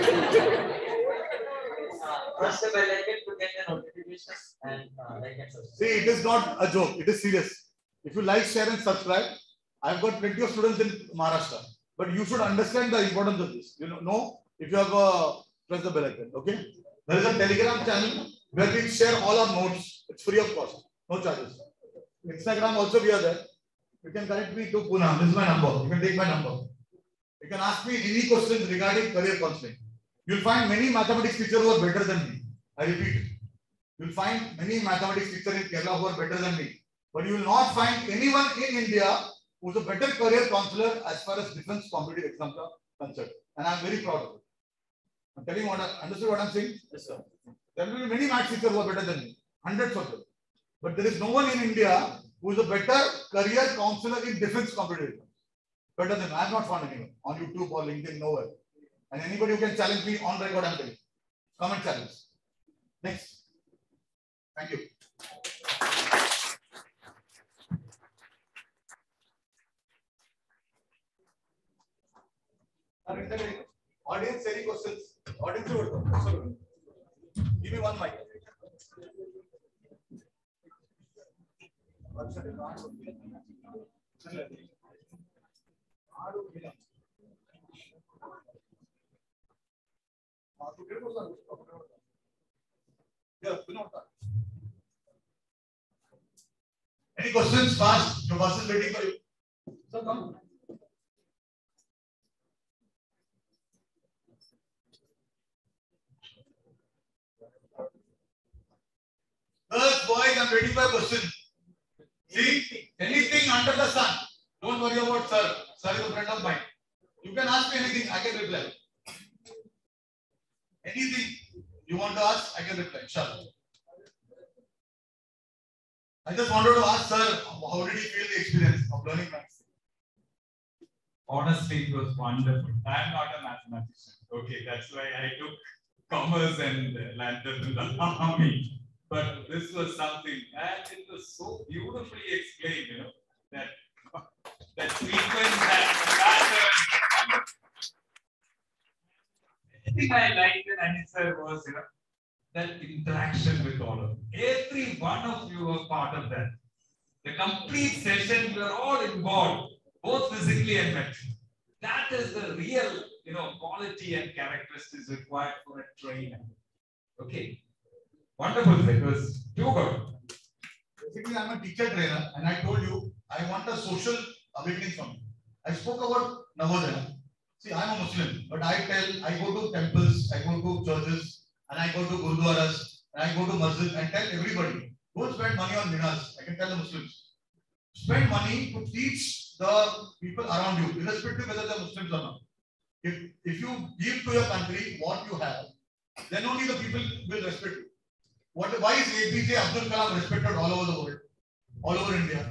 Press the bell icon to get the notifications and like and subscribe. See, it is not a joke. It is serious. If you like, share, and subscribe, I've got plenty of students in Maharashtra. But you should understand the importance of this. You know if you have press the bell icon. Okay. There is a Telegram channel where we share all our notes. It's free of cost, no charges. Instagram also we are there. You can connect me to Pune. This is my number. You can take my number. You can ask me any questions regarding career counseling. You'll find many mathematics teachers who are better than me. I repeat. You'll find many mathematics teachers in Kerala who are better than me. But you will not find anyone in India who's a better career counselor as far as defense competitive exams are concerned. And I'm very proud of it. I'm telling you what understood what I'm saying? Yes, sir. There will be many maths teachers who are better than me. Hundreds of them. But there is no one in India who is a better career counselor in defense competitive exams. Better than me. I have not found anyone on YouTube or LinkedIn, nowhere. And anybody who can challenge me on record, I'm telling you. Come and challenge. Next. Thank you. Audience, any questions? Audience, give me one mic. Any questions? Fast. The bus is waiting for you. So come. Girls, boys, I'm waiting for a question. See, anything under the sun. Don't worry about sir. Sir is a friend of mine. You can ask me anything, I can reply. Anything you want to ask, I can reply. Sure. I just wanted to ask sir, how did you feel the experience of learning maths? Honestly, it was wonderful. I am not a mathematician. Okay, that's why I took commerce and landed in the army. But this was something, and it was so beautifully explained, you know, that sequence and pattern. Anything I liked in Anisar was, you know, that interaction with all of you. Every one of you were part of that. The complete session, we were all involved, both physically and mentally. That is the real, you know, quality and characteristics required for a trainer. Okay. Wonderful. It was too good. Basically, I'm a teacher trainer, and I told you I want a social awakening from you. I spoke about Navodaya. See, I'm a Muslim, but I go to temples, I go to churches, and I go to gurudwaras, and I go to masjid and tell everybody, don't spend money on minas. I can tell the Muslims, spend money to teach the people around you, irrespective whether they're Muslims or not. If you give to your country what you have, then only the people will respect you. Why is APJ Abdul Kalam respected all over the world, all over India?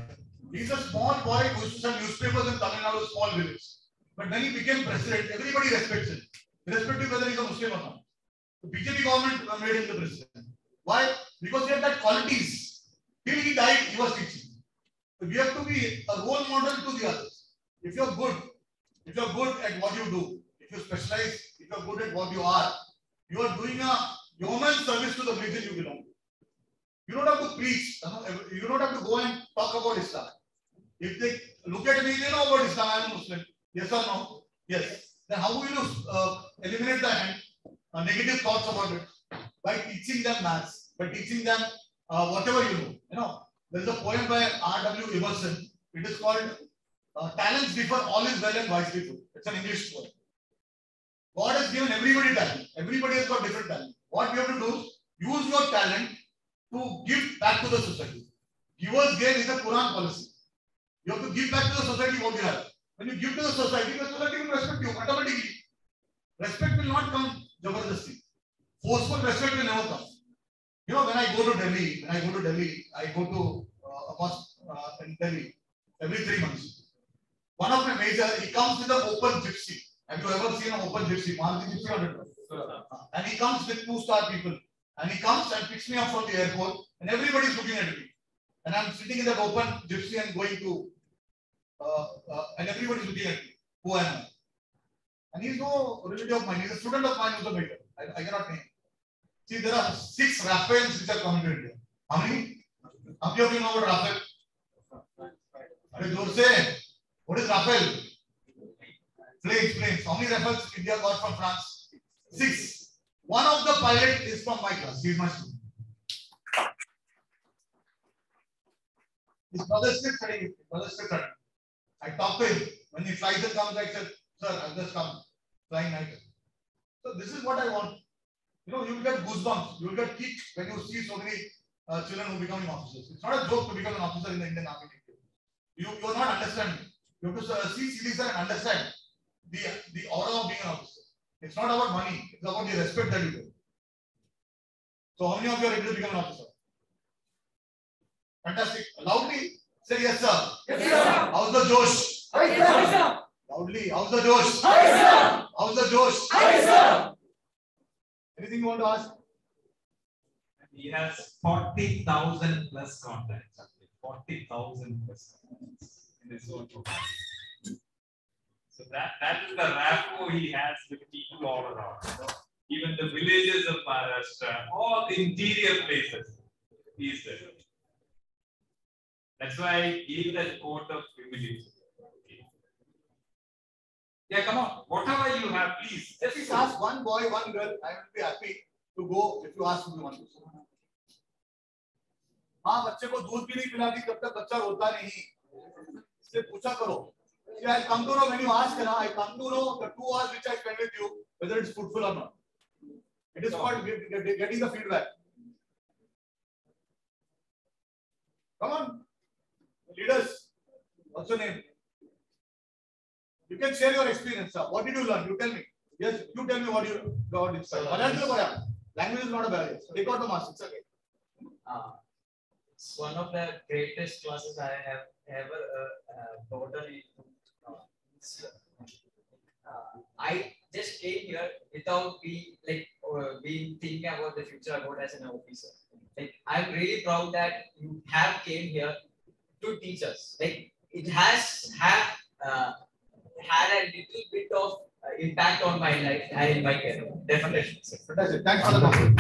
He's a small boy who used to sell newspapers in Tamil Nadu, small village. But when he became president, everybody respects him, irrespective whether he's a Muslim or not. The BJP government made him the president. Why? Because he had that qualities. Till he died, he was teaching. So we have to be a role model to the others. If you're good at what you do, if you specialize, if you're good at what you are doing a yeoman service to the religion you belong to. You don't have to preach. You don't have to go and talk about Islam. If they look at me, they know about Islam. I'm a Muslim. Yes or no? Yes. Then how will you eliminate the negative thoughts about it? By teaching them maths, by teaching them whatever you know. You know, there is a poem by R.W. Emerson. It is called "Talents Differ, All Is Well and Wisely Put." It's an English poem. God has given everybody talent. Everybody has got different talent. What you have to do is use your talent to give back to the society. Giver's gain is a Quran policy. You have to give back to the society what you have. When you give to the society will respect you automatically. Respect will not come jabardasti. Forceful respect will never come. You know, when I go to Delhi, I go to a mosque in Delhi every 3 months. One of my major, he comes with an open gypsy. Have you ever seen an open gypsy? Maruti gypsy or and he comes with 2-star people. And he comes and picks me up from the airport, and everybody is looking at me. And I'm sitting in that open gypsy and going to, and everybody is looking at me. Who am I? And he's no relative of mine. He's a student of mine who's a maker. I cannot name. See, there are 6 Rafaels which are coming to India. How many? How many of you know about Rafael? What is Rafael? Planes. How many Rafaels India got from France? 6. One of the pilot is from my class. He is my student. His brother is still studying. I talked to him. When he flies and comes, I said, "Sir, I've just come flying night." So this is what I want. You know, you will get goosebumps. You will get kicked when you see so many children who are becoming officers. It's not a joke to become an officer in the Indian Army. You are not understanding. You have to see citizen and understand the aura of being an officer. It's not about money. It's about the respect that you get. So how many of you are ready to become an officer? Fantastic. Loudly say yes, sir. Yes, sir. How's the Josh? Yes, sir. Loudly. How's the Josh? Yes, sir. How's the Josh? Yes, sir. Anything you want to ask? He has 40,000 plus contacts. 40,000 plus contacts in his own profile. So that is the rapport he has with people all around. Even the villages of Maharashtra, all the interior places, he is there. That's why I gave that quote of humility. Yeah, come on. Whatever you have, please. Just ask one boy, one girl. I will be happy to go if you ask me one question. हाँ, बच्चे को दूध भी नहीं पिलाती जब तक बच्चा रोता नहीं. इससे पूछा करो. See, I come to know when you ask, I come to know the 2 hours which I spend with you, whether it's fruitful or not. It is called getting the feedback. Come on. Leaders, what's your name? You can share your experience, sir. What did you learn? You tell me. Yes, you tell me what you got inside. Language is not a barrier. Take out the mask. It's okay. It's one of the greatest classes I have ever totally. I just came here without being thinking about the future about as an officer. Like, I'm really proud that you have came here to teach us. Like, it has had a little bit of impact on my life and in my career. Definitely. Fantastic. Thanks for the compliment.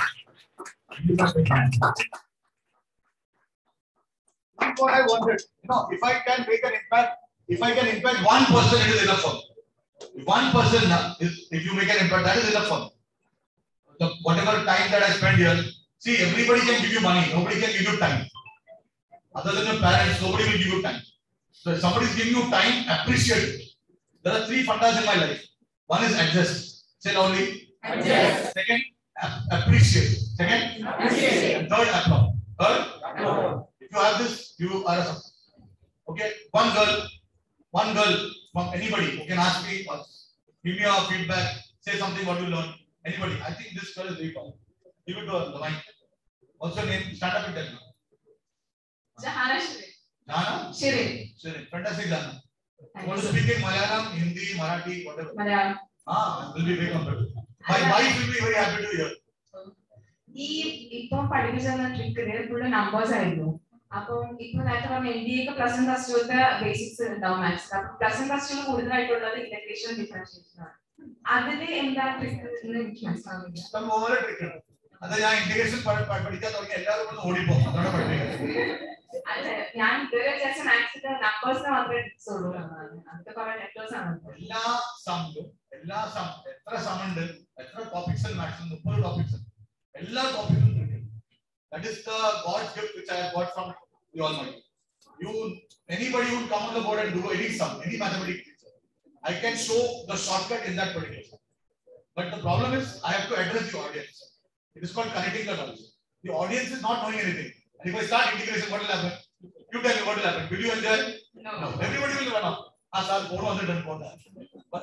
That's what I wanted. You know, if I can make an impact, if I can impact one person, it is enough for me. If one person, if you make an impact, that is enough for me. So whatever time that I spend here, see, everybody can give you money, nobody can give you time. Other than your parents, nobody will give you time. So if somebody is giving you time, appreciate it. There are 3 fundas in my life. One is adjust. Say loudly. Adjust. Second, appreciate. Second, appreciate. And third, applaud. Third, applaud. If you have this, you are a success. Okay, one girl from anybody who can ask me or give me a feedback, say something what you learned. Anybody, I think this girl is very powerful. Give it to her, the mic. What's your name? Stand up and tell me. Jahana Shri. Jana? Shirin. Shirin. Fantastic, Jana. Want to speak in Malayalam, Hindi, Marathi, whatever? Malayalam. Will be very comfortable. My wife will be very happy to hear. ഇപ്പോൾ പഠിപ്പിച്ച ട്രിക്കില് full numbers ആയിരുന്നു. അപ്പം ഇപ്പൊ നേരത്തെ പറഞ്ഞ NDA plus and plus ടുത്തെ basics ഉണ്ടാവും maths. അപ്പൊ പ്ലസ് ആൻഡ് പ്ലസ് ടു കൂടുതലായിട്ടുള്ളത് ഇന്റഗ്രേഷൻ ഡിഫറൻഷിയേഷൻ ആണ്. അതില് എന്താ ട്രിക്ക് എന്ന് എനിക്ക് മനസ്സിലാവുന്നില്ല. ഇഷ്ടംപോലെ ട്രിക്ക്. അത് ഞാൻ ഇന്റഗ്രേഷൻ പഠിക്കാൻ തുടങ്ങി എല്ലാവരും ഒന്ന് ഓടിപ്പോകും. അതാണ് പഠിപ്പിക്കുന്നത്. അല്ല ഞാൻ ഇതുവരെ വിചാരിച്ച മാത്സിന്റെ നമ്പേഴ്സിന് മാത്രമേ ട്രിക്സ് ഉള്ളൂ എന്നാണ്. അതൊക്കെ കുറെ ലെറ്റേഴ്സ് ആണ്. എല്ലാ സമ്മിലും എത്ര സം ഉണ്ട്, എത്ര ടോപ്പിക്സ് മാക്സിമം 30 ടോപ്പിക്സ്. എല്ലാ ടോപ്പിക്കും trick. That is the God's gift which I have got from the Almighty. Anybody who come on the board and do any sum, any mathematics teacher, I can show the shortcut in that particular sum. But the problem is, I have to address the audience. It is called connecting the dots. The audience is not knowing anything. And if I start integration, what will happen? You tell me what will happen. Will you enjoy? No. Everybody will run off. Sir, go on the done for that. But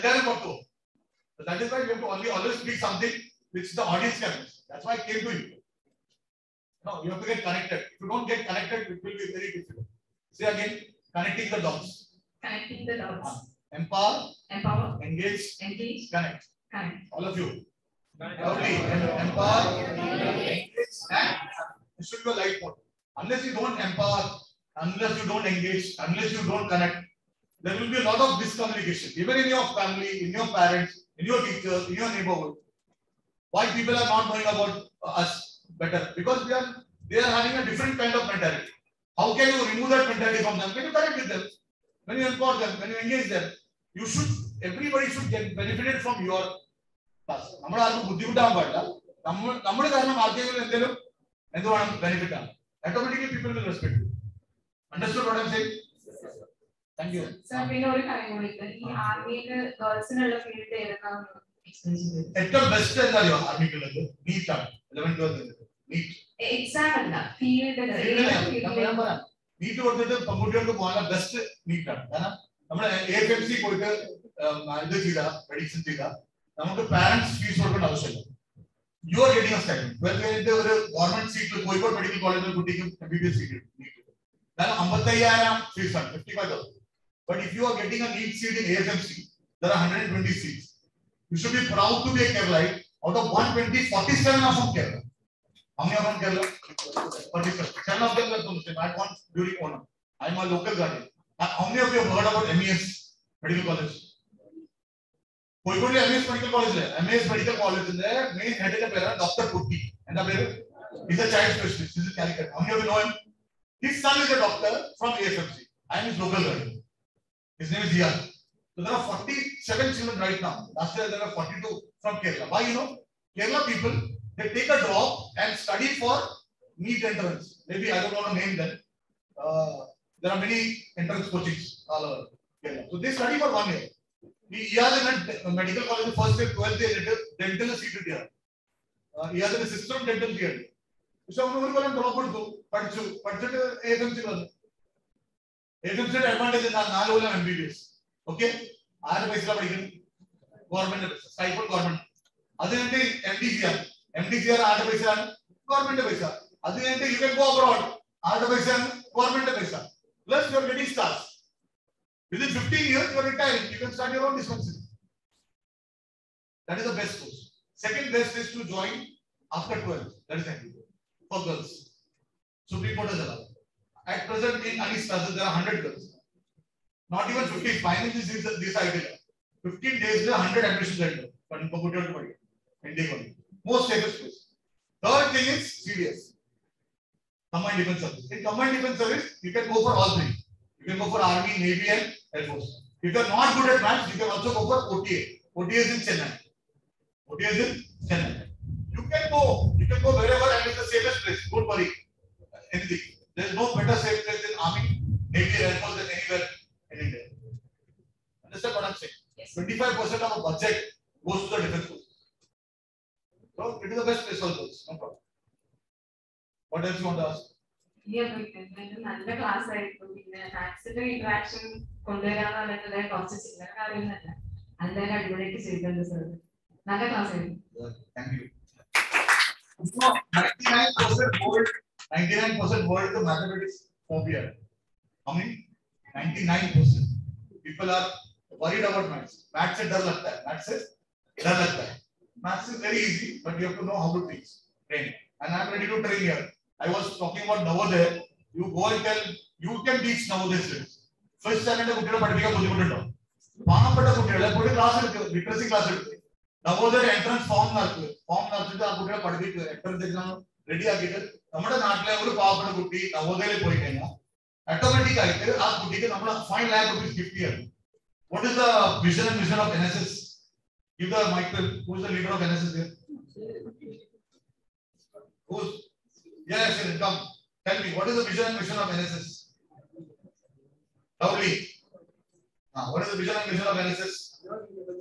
so that is why you have to always speak something which the audience can miss. That's why I came to you. No, you have to get connected. If you don't get connected, it will be very difficult. Say again, connecting the dots. Connecting the dots. Empower. Engage. Connect. All of you. Lovely. Empower. Engage. And it should be a light mode. Unless you don't empower, unless you don't engage, unless you don't connect, there will be a lot of miscommunication. Even in your family, in your parents, in your teachers, in your neighborhood. Why people are not knowing about us better? Because they are having a different kind of mentality. How can you remove that mentality from them? When you connect with them, when you empower them, when you engage them, everybody should get benefited from your class. നമ്മൾ ആർക്കും ബുദ്ധിമുട്ടാൻ പാടില്ല. നമ്മൾ കാരണം ആർക്കെങ്കിലും എന്തെങ്കിലും benefit ആണ്. Automatically people will respect you. Understood what I'm saying? Thank you. Sir, പിന്നെ ഒരു കാര്യം കൂടി. ഈ ആർമിയിൽ ഗേൾസിനുള്ള ഫീൽഡ് ഏതൊക്കെയാണ്? ഏറ്റവും ബെസ്റ്റ് എന്താ അറിയോ ആർമിക്കുള്ളത്? നീറ്റ് ആണ്. 11th 12th NEET. എക്സാം അല്ല, ഫീൽഡ്. നീറ്റ് കൊടുത്തിട്ട് പെൺകുട്ടികൾക്ക് പോകാനുള്ള ബെസ്റ്റ് നീറ്റ് ആണ്. കാരണം നമ്മൾ AFMC പോയിട്ട് ഇത് ചെയ്ത മെഡിസിൻ ചെയ്ത നമുക്ക് പാരന്റ്സ് ഫീസ് കൊടുക്കേണ്ട ആവശ്യമില്ല. You are getting a stipend. 12th കഴിഞ്ഞിട്ട് ഒരു ഗവൺമെന്റ് സീറ്റിൽ കോഴിക്കോട് മെഡിക്കൽ കോളേജിൽ കുട്ടിക്കും MBBS സീറ്റ് കിട്ടും. കാരണം 55,000 ഫീസാണ്, 55,000. But if you are getting a NEET seat in AFMC, there are 120 seats. You should be proud to be a Keralite. Out of 120, 47 are from Kerala. How many are from Kerala? 47. 7 of them are from Muslim. I had one during Onam. I am a local guardian. How many of you have heard about MES Medical College? Koikode MES Medical College. MES Medical College in there. Main head is Dr. Putti. And the baby is a child specialist. This is Calicut. How many of you know him? His son is a doctor from AFMC. I am his local guardian. His name is Ziad. So there are 47 children right now. Last year there were 42 from Kerala. Why? You know, Kerala people, they take a drop and study for NEET entrance. Maybe I don't want to name them. There are many entrance coachings all over Kerala. So they study for 1 year. He has in a medical college first year, 12th year, dental seated here. He has a system dental here. So we will drop it. But AFMC AFMC advantage is 4 kolam MBBS. Okay? ആരുടെ പൈസ പഠിക്കും? Government stipend government. അത് കഴിഞ്ഞിട്ട് MDCR ആരുടെ പൈസയാണ്? Government പൈസ. അത് കഴിഞ്ഞിട്ട് യു കൻ ഗോ അബ്രോഡ്. ആരുടെ പൈസയാണ്? ഗവൺമെന്റ് പൈസ. Plus you are getting stars. Within 15 years you are retiring. You can start your own dispensary. That is the best course. Second best is to join after 12. That is MBBS for girls. Supreme Court has allowed. At present in Anis classes there are 100 girls. Not even 50. Finally, this idea. 15 days, 100 admissions are done. But in computer, most safest place. Third thing is CDS. Combined Defense Service. In Combined Defense Service, you can go for all three. You can go for Army, Navy, and Air Force. If you are not good at maths, you can also go for OTA. OTA is in Chennai. OTA is in Chennai. You can go wherever and it's the safest place. Don't worry. Anything. There is no better safe place than Army, Navy, Air Force than anywhere in India. Understand what I'm saying? Yes. 25% of a budget goes to the defense force. So it is the best place for girls. No problem. What else you want to ask? Yeah, നല്ല class ആയിരുന്നു. പിന്നെ മാത്സിന്റെ interaction കൊണ്ടുവരാന്നുള്ളത് കുറച്ച് ചില കാര്യങ്ങളല്ല. എന്തായാലും അടിപൊളിയായിട്ട് ചെയ്തിട്ടുണ്ട് sir. നല്ല ക്ലാസ് ആയിരുന്നു. Thank you. 99% world to mathematics phobia. How many? 99%. People are worried about maths. Maths से डर लगता है. Maths से डर लगता है. Maths is very easy, but you have to know how to teach. Train. And I am ready to train here. I was talking about Navodaya. You go and tell, you can teach Navodaya students. First standard കുട്ടികളെ പഠിപ്പിക്കാൻ ബുദ്ധിമുട്ടുണ്ടോ? പാവപ്പെട്ട കുട്ടികളെ ഒരു class എടുക്കുക, literacy class എടുക്കുക. Navodaya entrance form നടത്തുക. Form നടത്തിയിട്ട് ആ കുട്ടികളെ പഠിപ്പിക്കുക. എൻട്രൻസ് എക്സാം റെഡി ആക്കിയിട്ട് നമ്മുടെ നാട്ടിലെ ഒരു പാവപ്പെട്ട കുട്ടി നവോദയയിൽ പോയി കഴിഞ്ഞാൽ ഓട്ടോമാറ്റിക് ആയിട്ട് ആ കുട്ടിക്ക് നമ്മൾ 5 lakh rupees gift ചെയ്യണം. What is the vision and mission of NSS? Give the mic to who is the leader of NSS here? Who's? Yes, come. Tell me, what is the vision and mission of NSS? Lovely. What is the vision and mission of NSS? You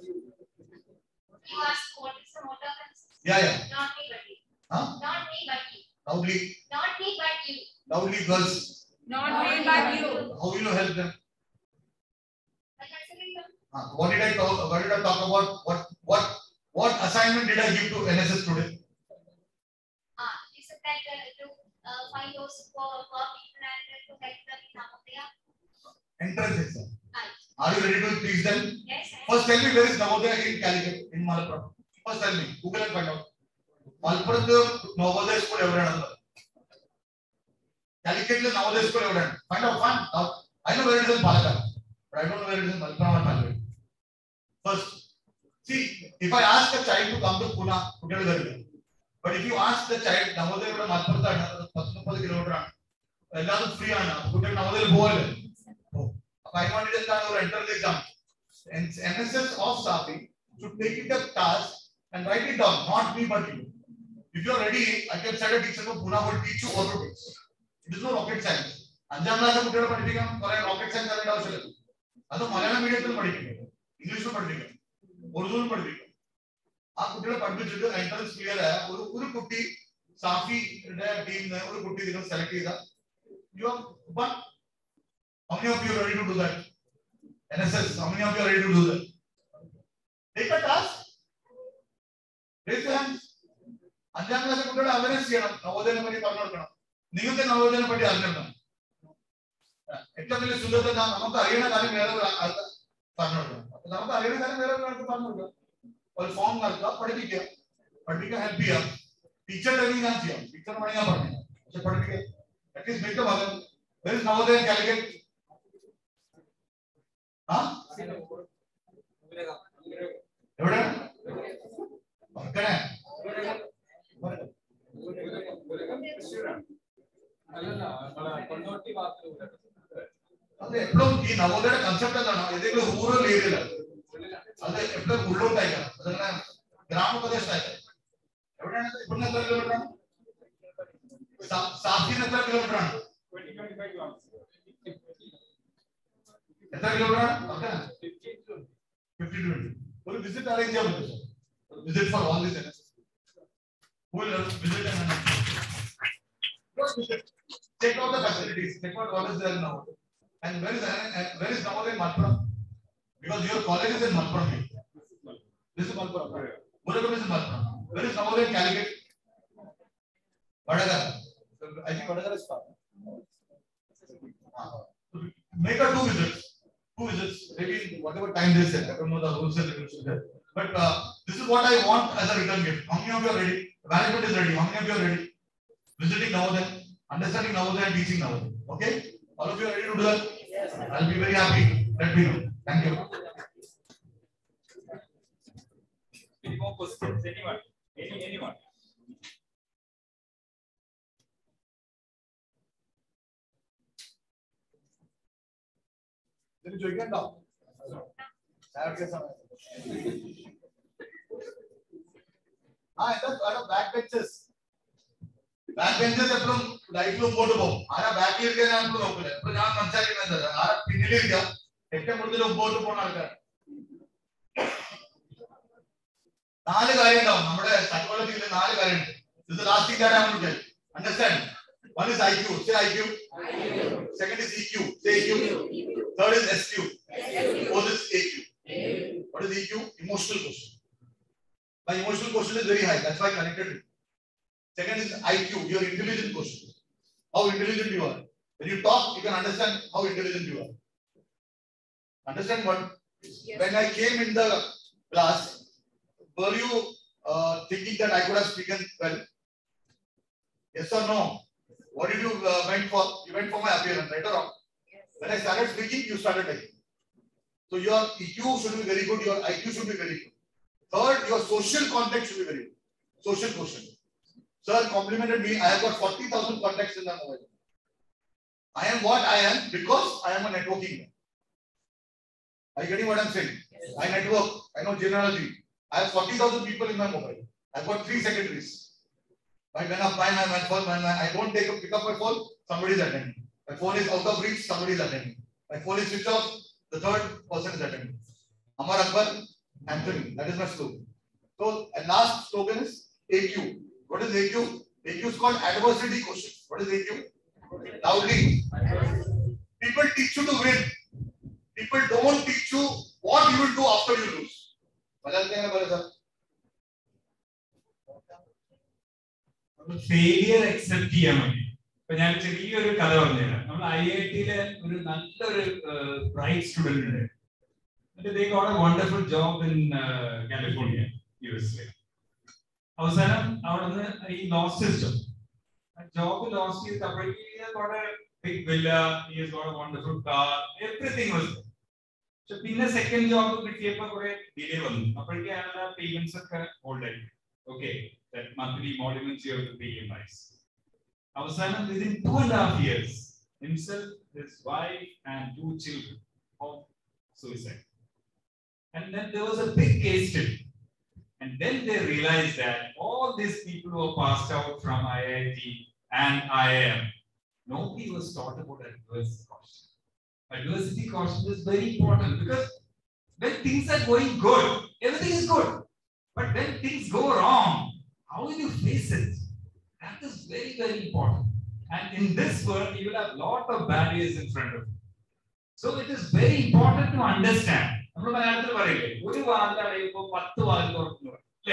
ask what is the motto of NSS? Yeah. Not me but you. Huh? Not me but you. Lovely. Not me but you. Lovely girls. Not me but you. How will you help them? By considering them. What did I talk about? What assignment did I give to NSS today? You said that to find those poor people and to help them in Navodaya. Entrance exam. Are you ready to teach them? Yes. First tell me where is Navodaya in Calicut, in Malappuram. First tell me. Google and find out. Malappuram Navodaya school evidence. Calicut Navodaya school evidence. Find out. I know where it is in Palakkad, but I don't know where it is in Malappuram or Calicut. First, see, if I ask a child to come to Pune, but if you ask the child, Navodaya is Malappuram, 30 kilometers. Everything free ആണ്. കുട്ടികൾ നവോദയയിൽ പോവല്ലേ? I wanted to enter the exam. And NSS of Safi should take it a task and write it down, not me but you. If you are ready, I can send a teacher to Pune will teach you what to teach. It is no rocket science. അഞ്ചാം class കുട്ടികളെ പഠിപ്പിക്കാൻ കുറെ rocket science അറിയേണ്ട ആവശ്യമില്ല. അത് മലയാളം മീഡിയത്തിൽ പഠിപ്പിക്കും, ഇംഗ്ലീഷിലും പഠിപ്പിക്കും, ഉറുദുവിലും പഠിപ്പിക്കും. ആ കുട്ടികളെ പഠിപ്പിച്ചിട്ട് എൻട്രൻസ് ക്ലിയർ ആയ ഒരു കുട്ടി സാഫിയുടെ ടീമിന് ഒരു കുട്ടി നിങ്ങൾ സെലക്ട് ചെയ്ത you have one. How many of you are ready to do that? NSS, how many of you are ready to do that? Take a task. Raise your hands. അഞ്ചാം class കുട്ടികളെ അവയർനെസ് ചെയ്യണം, നവോദയനെ പറ്റി പറഞ്ഞു കൊടുക്കണം. നിങ്ങൾക്ക് നവോദയനെ പറ്റി അറിഞ്ഞിരണം. ഏറ്റവും വലിയ ശുദ്ധത നമുക്ക് അറിയുന്ന കാര്യം വേറെ ആൾക്ക് പറഞ്ഞു കൊടുക്കണം. അപ്പൊ നമുക്ക് അറിയുന്ന കാര്യം വേറെ ആൾക്ക് പറഞ്ഞു കൊടുക്കാം. ഒരു ഫോം നടത്തുക, പഠിപ്പിക്കാൻ ഹെൽപ്പ് ചെയ്യാം. ടീച്ചർ ട്രെയിനിങ് ഞാൻ ചെയ്യാം, ടീച്ചർ പണി ഞാൻ പറഞ്ഞു, പക്ഷെ പഠിപ്പിക്കുക. Atleast make a mother. Where is Navodaya in Calicut? എവിടെ? അത് എപ്പോഴും ഈ നവോദയയുടെ കൺസെപ്റ്റ് എന്താണ്? ഏതെങ്കിലും റൂറൽ ഏരിയയിലാണ്, അത് എപ്പോഴും ഉള്ളോട്ടായിക്കണം, അതങ്ങനെ ഗ്രാമപ്രദേശത്തായിട്ടാണ്. എവിടെയാണ്? ഇവിടുന്ന് എത്ര കിലോമീറ്റർ ആണ്? സാഫിന്ന് എത്ര കിലോമീറ്റർ ആണ്? എത്ര കിലോമീറ്റർ ആണ്? 52. ഒരു വിസിറ്റ് അറേഞ്ച് ചെയ്യാൻ പറ്റും sir? Visit for all this NSS. Who will visit and check out the facilities, check out what is there now. And where is Navodaya in Malappuram? Because your college is in Malappuram. This is Malappuram. Murugam is in Malappuram. Where is Navodaya in Calicut? Vadagara. I think Vadagara is far. Make a two visits. Maybe whatever time they set. I don't know the rules and regulations there. But this is what I want as a return gift. How many of you are ready? Management is ready. How many of you are ready? Visiting Navodaya, understanding Navodaya, and teaching Navodaya. Okay? All of you are ready to do that? Yes. I'll be very happy. Let me know. Thank you. Any more questions? Anyone? Anyone? ചോദിക്കണ്ടോ? എന്താ back benches എപ്പോഴും ലൈഫിൽ മുമ്പോട്ട് പോകും. ആരാ ബാക്കിൽ ഇരിക്കാൻ ഞാൻ എപ്പോഴും നോക്കില്ല. എപ്പോഴും ഞാൻ സംസാരിക്കുന്നത് ആരാ പിന്നിലിരിക്കുക, ഏറ്റവും കൂടുതൽ മുമ്പോട്ട് പോകുന്ന ആൾക്കാർ. 4 കാര്യം ഉണ്ടാവും നമ്മുടെ സൈക്കോളജിയിൽ. 4 കാര്യമുണ്ട്. ഇത് ലാസ്റ്റിംഗ് കാര്യം നമുക്ക് understand. One is IQ. Say IQ. Second is EQ. Say EQ. Third is SQ. Fourth is AQ. What is EQ? Emotional quotient. My emotional quotient is very high. That's why I connected it. Second is IQ. Your intelligent quotient. How intelligent you are. When you talk, you can understand how intelligent you are. Understand what? Yes. When I came in the class, were you thinking that I could have spoken well? Yes or no? What did you went for? You went for my appearance, right or wrong? Yes. When I started speaking, you started typing. So your EQ should be very good, your IQ should be very good. Third, your social context should be very good. Social quotient. Sir complimented me. I have got 40,000 contacts in my mobile. I am what I am because I am a networking man. Are you getting what I am saying? Yes. I network. I know genealogy. I have 40,000 people in my mobile. I have got 3 secretaries. When I don't pick up my phone, somebody is attending. My phone is out of reach, somebody is attending. My phone is switched off, the third person is attending. Amar Akbar, Anthony. That is my slogan. So, and last slogan is AQ. What is AQ? AQ is called adversity quotient. What is AQ? Loudly. People teach you to win. People don't teach you what you will do after you lose. Failure accept ചെയ്യാൻ വേണ്ടി. ഇപ്പൊ ഞാൻ ചെറിയൊരു കഥ പറഞ്ഞുതരാം. നമ്മൾ IIT-ലെ ഒരു നല്ലൊരു bright student ഉണ്ട്. And they got a wonderful job in California, USA. അവസാനം അവിടുന്ന് he lost his job. Job lost his company. He has got a big villa. He has got a wonderful car. Everything was good. So പിന്നെ second job കിട്ടിയപ്പോൾ കുറെ delay വന്നു. അപ്പോഴേക്കും അയാളുടെ payments ഒക്കെ hold ആയി. Okay, that monthly emoluments you have to pay EMIs. അവസാനം within 2.5 years, himself, his wife, and 2 children of suicide. And then there was a big case study. And then they realized that all these people who were passed out from IIT and IIM, nobody was taught about adversity caution. Adversity caution is very important because when things are going good, everything is good. But when things go wrong, how will you face it? That is very, very important. And in this world, you will have a lot of barriers in front of you. So it is very important to understand. നമ്മൾ മലയാളത്തിൽ പറയില്ലേ ഒരു വാതിലടയുമ്പോൾ 10 വാതിൽ തുറക്കുന്നു അല്ലേ?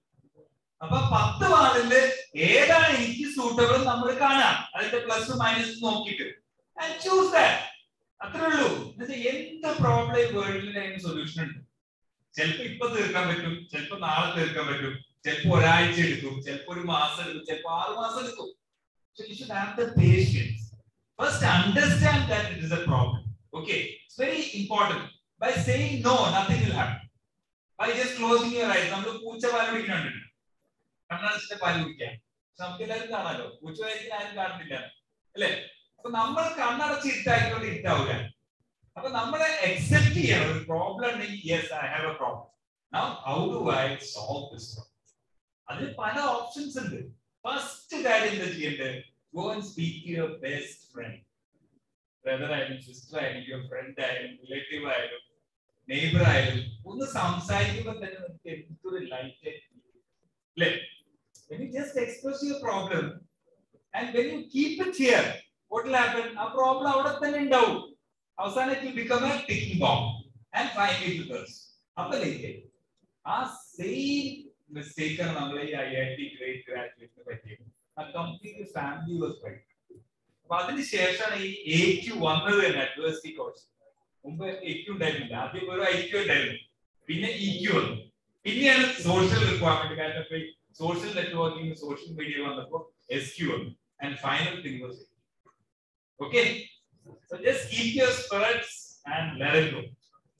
അപ്പൊ 10 വാതില് ഏതാണ് എനിക്ക് സൂട്ടബിൾ നമ്മൾ കാണാം. അതിന്റെ പ്ലസ് മൈനസ് നോക്കിയിട്ട് and choose that. അത്രേ ഉള്ളൂ. എന്ത് പ്രോബ്ലം വേൾഡിൽ അതിന് സൊല്യൂഷൻ ഉണ്ട്. ചിലപ്പോൾ ഇപ്പൊ തീർക്കാൻ പറ്റും, ചിലപ്പോൾ നാളെ തീർക്കാൻ പറ്റും, ചിലപ്പോൾ ഒരാഴ്ച എടുക്കും, ചിലപ്പോൾ ഒരു മാസം എടുക്കും, ചിലപ്പോൾ 6 മാസം എടുക്കും. So you should have the patience. First understand that it is a problem. Okay, it's very important. By saying no, nothing will happen. By just closing your eyes, നമ്മൾ പൂച്ച പാല് കുടിക്കുന്നുണ്ട്. കണ്ണടച്ചിട്ട് പാല് കുടിക്കാം. നമുക്ക് എല്ലാവരും കാണാലോ, പൂച്ച വായിക്കാൻ ആരും കാണുന്നില്ല അല്ലേ? അപ്പൊ നമ്മൾ കണ്ണടച്ചിട്ടായിക്കൊണ്ട് ഇട്ടാവില്ല. അപ്പൊ നമ്മൾ accept ചെയ്യണം ഒരു പ്രോബ്ലം ഉണ്ടെങ്കിൽ yes, I have a problem. Now, how do I solve this problem? അതിന് പല ഓപ്ഷൻസ് ഉണ്ട്. ഫസ്റ്റ് കാര്യം എന്താ ചെയ്യേണ്ടത്? Go and speak to your best friend. Brother ആയാലും സിസ്റ്റർ ആയാലും your friend ആയാലും റിലേറ്റീവ് ആയാലും നെയ്ബർ ആയാലും ഒന്ന് സംസാരിക്കുമ്പോൾ തന്നെ നമുക്ക് എന്തൊരു ലൈറ്റ് അല്ലേ? When you just express your problem and when you keep it here, what will happen? ആ പ്രോബ്ലം അവിടെ തന്നെ ഉണ്ടാവും. അവസാനം it will become a ticking bomb and finally it will burst. അപ്പോഴേക്ക് ആ സെയിം മിസ്റ്റേക്ക് ആണ് നമ്മൾ ഈ IIT ഗ്രേറ്റ് ഗ്രാജുവേറ്റിന് പറ്റിയത്. ആ കംപ്ലീറ്റ് ഫാമിലി വാസ് റൈറ്റ്. അപ്പൊ അതിനുശേഷമാണ് ഈ AQ വന്നത് തന്നെ, അഡ്വേഴ്സിറ്റി കോഴ്സ്. മുമ്പ് AQ ഉണ്ടായിരുന്നില്ല. ആദ്യം ഒരു IQ ഉണ്ടായിരുന്നു, പിന്നെ EQ വന്നു, പിന്നെയാണ് സോഷ്യൽ റിക്വയർമെന്റ്. കാരണം സോഷ്യൽ നെറ്റ്വർക്കിംഗ്, സോഷ്യൽ മീഡിയ വന്നപ്പോൾ SQ വന്നു. And final thing was AQ. Okay, so just keep your spirits and let it go.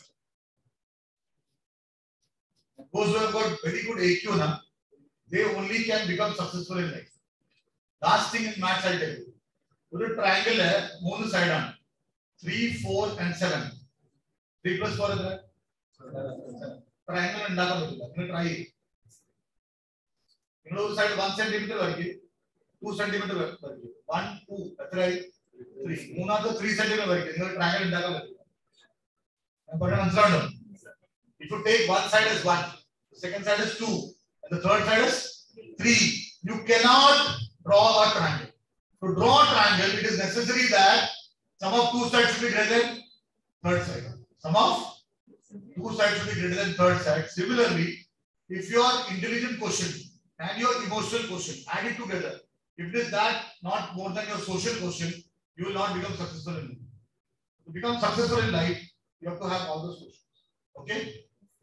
Those who have got very good AQ, they only can become successful in life. Last thing in maths I'll tell you. ഒരു triangle 3 side ആണ്, 3, 4 and 7. 3 + 4 എത്ര? Triangle ഉണ്ടാക്കാൻ പറ്റില്ല. നിങ്ങൾ try ചെയ്യും. നിങ്ങൾ ഒരു side 1 centimetre വരയ്ക്കും, 2 സെന്റിമീറ്റർ വരയ്ക്കും, 1, 2 എത്രയായി? 3. മൂന്നാമത്തെ 3 സെന്റിമീറ്റർ വരയ്ക്കും. നിങ്ങൾ ട്രയാങ്കിൾ ഉണ്ടാക്കാൻ പറ്റില്ല. ഞാൻ പറഞ്ഞ മനസ്സിലാണോ? If you take one side as 1, the second side is 2, and the third side is 3, you cannot draw a triangle. To draw a triangle, it is necessary that sum of 2 sides should be greater than third side. Sum of 2 sides should be greater than third side. Similarly, if your intelligent quotient and your emotional quotient added together, if it is that not more than your social quotient, you will not become successful in life. To become successful in life, you have to have all those questions. Okay?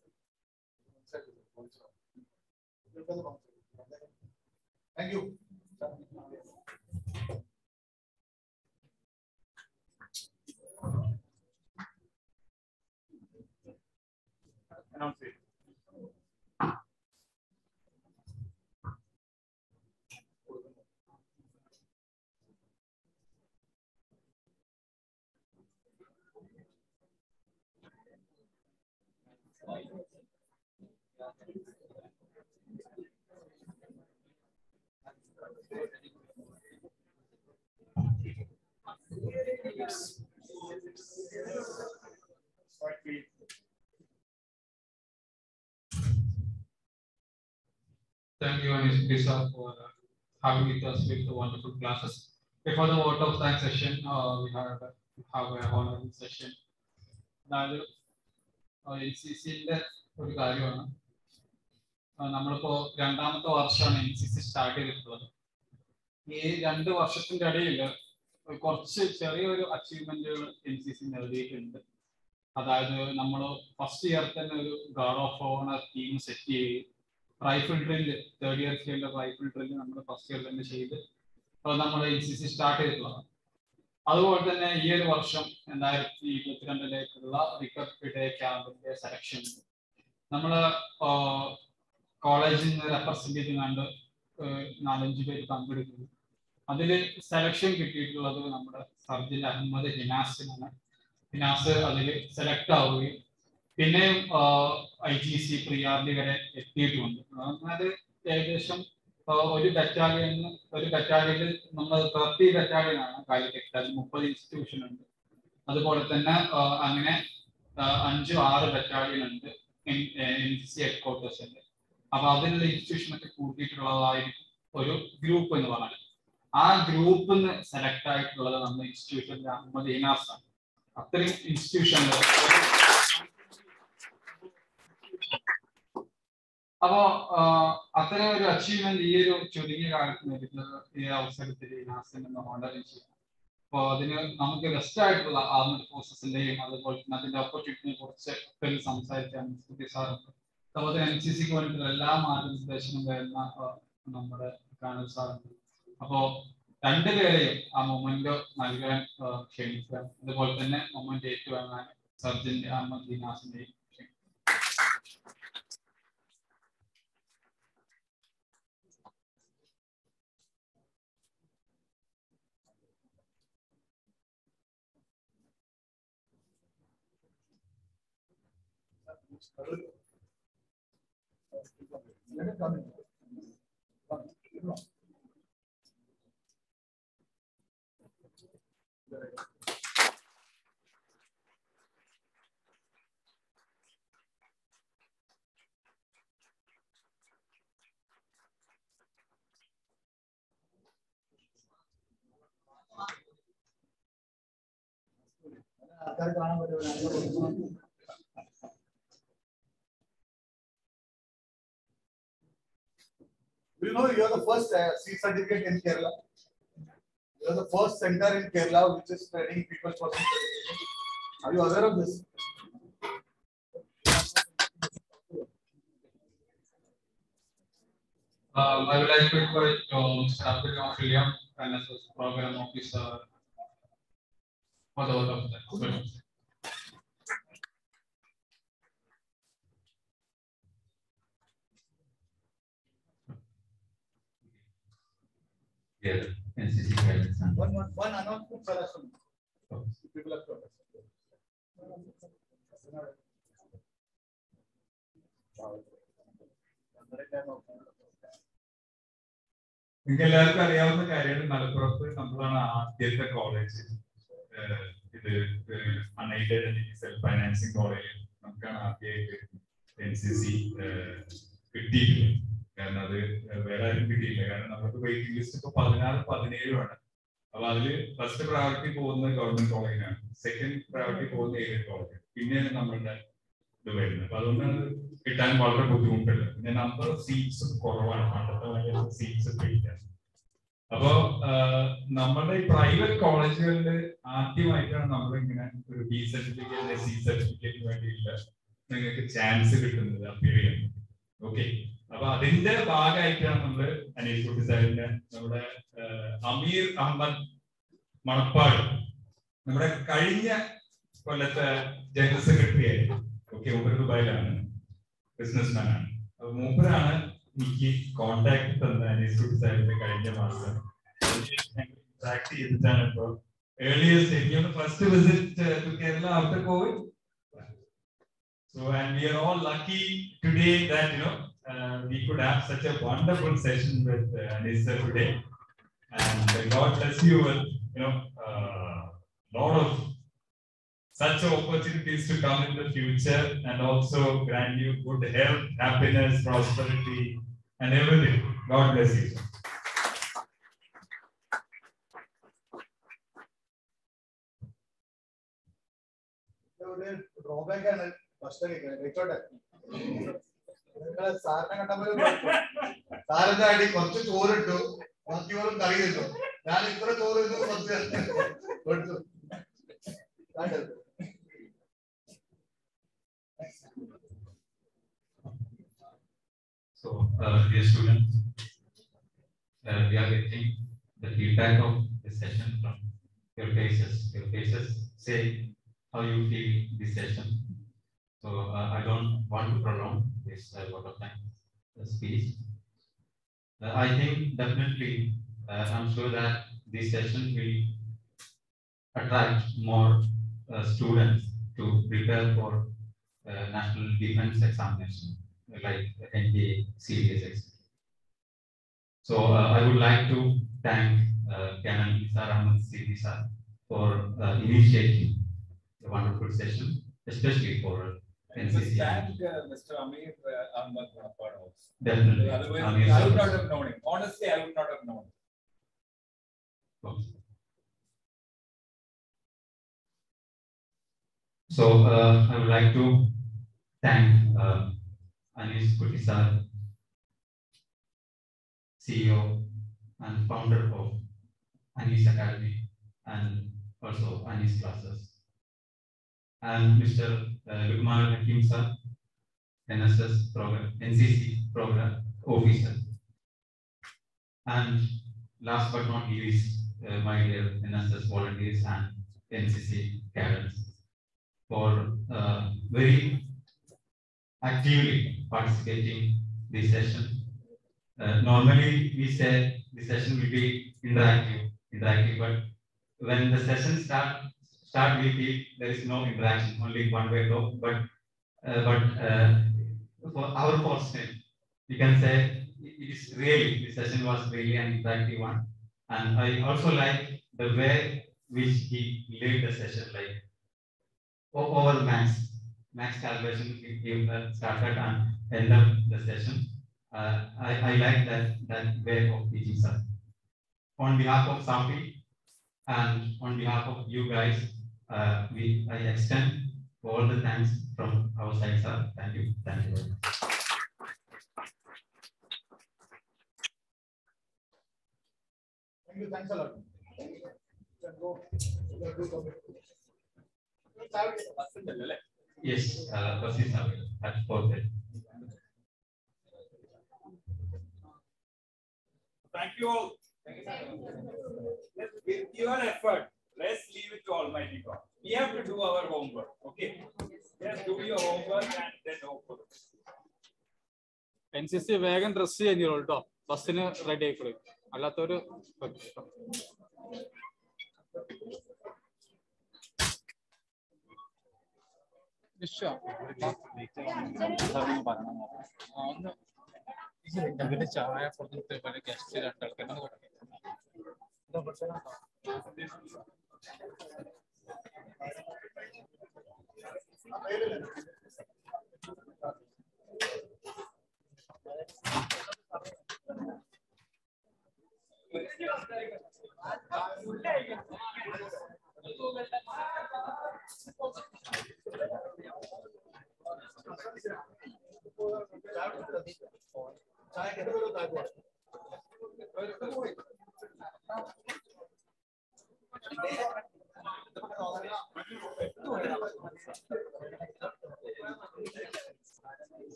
Thank you. Announce it. Thank you, Lisa, for having with us with the wonderful classes. Before the vote of thanks session, we have an honorable session. അതായത് NCC-ന്റെ ഒരു കാര്യമാണ്. നമ്മളിപ്പോ രണ്ടാമത്തെ വർഷമാണ് NCC start ചെയ്തിട്ടുള്ളത്. ഈ 2 വർഷത്തിന്റെ ഇടയിൽ കുറച്ച് ചെറിയൊരു അച്ചീവ്മെന്റുകൾ NCC നേടിയിട്ടുണ്ട്. അതായത് നമ്മൾ ഫസ്റ്റ് ഇയർ തന്നെ ഒരു guard of honour team set ചെയ്യുകയും റൈഫിൾ ഡ്രില്ല് 3rd ഇയർ ചെയ്യേണ്ട റൈഫിൾ ഡ്രില്ല് നമ്മൾ ഫസ്റ്റ് ഇയർ തന്നെ ചെയ്ത് നമ്മൾ NCC സ്റ്റാർട്ട് ചെയ്തിട്ടുള്ളതാണ്. അതുപോലെ തന്നെ ഈ ഒരു വർഷം 2022 റിക്കവറി ഡേ ക്യാമ്പിന്റെ സെലക്ഷൻ നമ്മൾ കോളേജിൽ നിന്ന് റെപ്രസെന്റ് കണ്ട് 4-5 പേര് പങ്കെടുക്കുന്നു. അതിൽ സെലക്ഷൻ കിട്ടിയിട്ടുള്ളത് നമ്മുടെ സർജിൽ അഹമ്മദ് ഹിനാസിനാണ്. ഹിനാസ് അതിൽ സെലക്ട് ആവുകയും പിന്നെയും IGC പ്രിയാർലി വരെ എത്തിയിട്ടുമുണ്ട്. അത് ഏകദേശം ഒരു ബറ്റാലിയനിൽ നമ്മൾ 30 ബറ്റാലിയനാണ് കാലിക്കറ്റ്. അതിൽ 30 ഇൻസ്റ്റിറ്റ്യൂഷൻ ഉണ്ട്. അതുപോലെ തന്നെ അങ്ങനെ 5-6 ബറ്റാലിയൻ ഉണ്ട് NCC ഹെഡ്ക്വാർട്ടേഴ്സിന്റെ. അപ്പൊ അതിലുള്ള ഇൻസ്റ്റിറ്റ്യൂഷനൊക്കെ കൂട്ടിയിട്ടുള്ളതായിരിക്കും ഒരു ഗ്രൂപ്പ് എന്ന് പറഞ്ഞാൽ. ആ ഗ്രൂപ്പിൽ നിന്ന് സെലക്ട് ആയിട്ടുള്ളത് നമ്മുടെ ഇൻസ്റ്റിറ്റ്യൂഷന്റെ അഹമ്മദ് ഹിനാസ് ആണ്. അത്രയും ഇൻസ്റ്റിറ്റ്യൂഷനിൽ അപ്പോ അത്തരം ഒരു അച്ചീവ്മെന്റ് ഈ ഒരു ചുരുങ്ങിയ കാലത്ത് നേരിട്ടുള്ളത് ഈ അവസരത്തിൽ നാസിനെ ഓണർ ചെയ്യാം. അപ്പോൾ അതിന് നമുക്ക് ബെസ്റ്റ് ആയിട്ടുള്ള ആർമഡ് ഫോഴ്സസിന്റെയും അതുപോലെ തന്നെ അതിന്റെ ഓപ്പർച്യൂണിറ്റിനെ കുറിച്ച് സംസാരിക്കാൻ സാറുണ്ട്. അതുപോലെ NCCക്ക് വേണ്ടിയിട്ടുള്ള എല്ലാ മാർഗനിർദ്ദേശങ്ങളും വരുന്ന നമ്മുടെ കാണൽ സാറുണ്ട്. അപ്പോ 2 പേരെയും ആ മൊമെന്റ് നൽകാൻ ക്ഷണിക്കുക. അതുപോലെ തന്നെ മൊമെന്റ് ഏറ്റുവാങ്ങാൻ സർജന്റ് അഹമ്മദ് ഹിനാസിന്റെയും You know, you are the first C certificate in Kerala. You are the first center in Kerala which is training people for C certification. Are you aware of this? I would like to encourage Mr. Abdul William, NSS Program Officer, for the word of that. Yeah, NCC guidance. One announcement for us. People have to നിങ്ങൾക്ക് എല്ലാവർക്കും അറിയാവുന്ന കാര്യമാണ്, മലപ്പുറത്ത് നമ്മളാണ് ആദ്യത്തെ college. ഇത് unaided അല്ലെങ്കിൽ self financing college നമുക്കാണ് ആദ്യമായിട്ട് NCC കിട്ടിയിട്ടുള്ളത്. കാരണം അത് വേറെ ആരും കിട്ടിയില്ല. കാരണം നമുക്ക് വെയിറ്റിംഗ് ലിസ്റ്റ് ഇപ്പൊ 16-17 അപ്പൊ അതില് ഫസ്റ്റ് പ്രയോറിറ്റി പോകുന്നത് ഗവൺമെന്റ് കോളേജിനാണ്, സെക്കൻഡ് പ്രയോറിറ്റി പോകുന്നത് എയ്ഡഡ് കോളേജ്, പിന്നെയാണ് നമ്മളുടെ ഇത് വരുന്നത്. അപ്പൊ അതുകൊണ്ടാണ് കിട്ടാൻ വളരെ ബുദ്ധിമുട്ടുണ്ട്. പിന്നെ നമ്പർ ഓഫ് സീറ്റ്സ് കുറവാണ്, പണ്ടത്തെ സീറ്റ്സ് ഒക്കെ ഇല്ല. അപ്പോ നമ്മുടെ ഈ പ്രൈവറ്റ് കോളേജുകളിൽ ആദ്യമായിട്ടാണ് നമ്മളിങ്ങനെ ഒരു ബി സർട്ടിഫിക്കറ്റ് സി സർട്ടിഫിക്കറ്റിന് വേണ്ടിയിട്ട് നിങ്ങൾക്ക് ചാൻസ് കിട്ടുന്നത് അപ്പീൽ ചെയ്യുന്നത്. ഓക്കെ, അപ്പൊ അതിന്റെ ഭാഗമായിട്ടാണ് നമ്മള് അനീസ് കുട്ടി സാറിന്റെ നമ്മുടെ അമീർ അഹമ്മദ് മണപ്പാട് നമ്മുടെ കഴിഞ്ഞ കൊല്ലത്തെ ജനറൽ സെക്രട്ടറി ആയിരുന്നു. ഓക്കെ, മൂപ്പർ ദുബായിലാണ്, ബിസിനസ്മാൻ ആണ്. അപ്പൊ മൂപ്പരാണ് എനിക്ക് കോണ്ടാക്ട് തന്ന അനീസ് കുട്ടി സാറിന്റെ കഴിഞ്ഞ മാസം ഇന്ററാക്ട് ചെയ്തിട്ടാണ് ഇപ്പൊ earliest first visit to Kerala after covid. So, and we are all lucky today that we could have such a wonderful session with Anis sir today, and God bless you with lot of such opportunities to come in the future, and also grant you good health, happiness, prosperity, and everything. God bless you. Drawback and first സാറിനെ കണ്ടപ്പോൾ സാറിന്റെ അടി കുറച്ച് ചോറിട്ടു, ബാക്കിയോളം കറി കിട്ടു. ഞാൻ ഇത്ര ചോറ് കൊടുത്തു. So, dear students, we are getting the feedback of this session from your faces. Your faces say how you feel this session. So, I don't want to prolong this lot of time speech. I think definitely, I'm sure that this session will attract more students to prepare for national defense examination, like NDA, CDS. So I would like to thank Canon Nisar Ahmed Siddi sir for initiating the wonderful session, especially for NCC. Thank Mr. Amir Ahmed Manapad also. Definitely. Otherwise, Amir I would not have known him. Honestly, I would not have known him. So I would like to thank Anis Kutti sir, CEO and founder of Anis Academy and also Anis classes, and Mr. Lukman Hakim sir, NSS program, NCC program officer, and last but not least, my dear NSS volunteers and NCC cadets, for very actively participating this session. Normally we say the session will be interactive, but when the session start we feel there is no interaction, only one way talk. But for our fortune, we can say it is really, the session was really an interactive one, and I also like the way which he led the session, like over max calculation he started and end up the session. I like that way of teaching, sir. On behalf of Safi and on behalf of you guys, I extend all the thanks from our side, sir. Thank you very much. Thank you. Thanks a lot. Yes, Basi sir, that's perfect. Thank you all. With your effort, let's leave it to Almighty God. We have to do our homework, okay? Just do your homework and then hope for it. NCC വേഗം dress കഴിഞ്ഞോളൂ കേട്ടോ, ബസ്സിന് ready ആയിക്കോളൂ, അല്ലാത്തൊരു ചായ കൊടുത്തിട്ട് പല guest രണ്ടാൾക്കാർ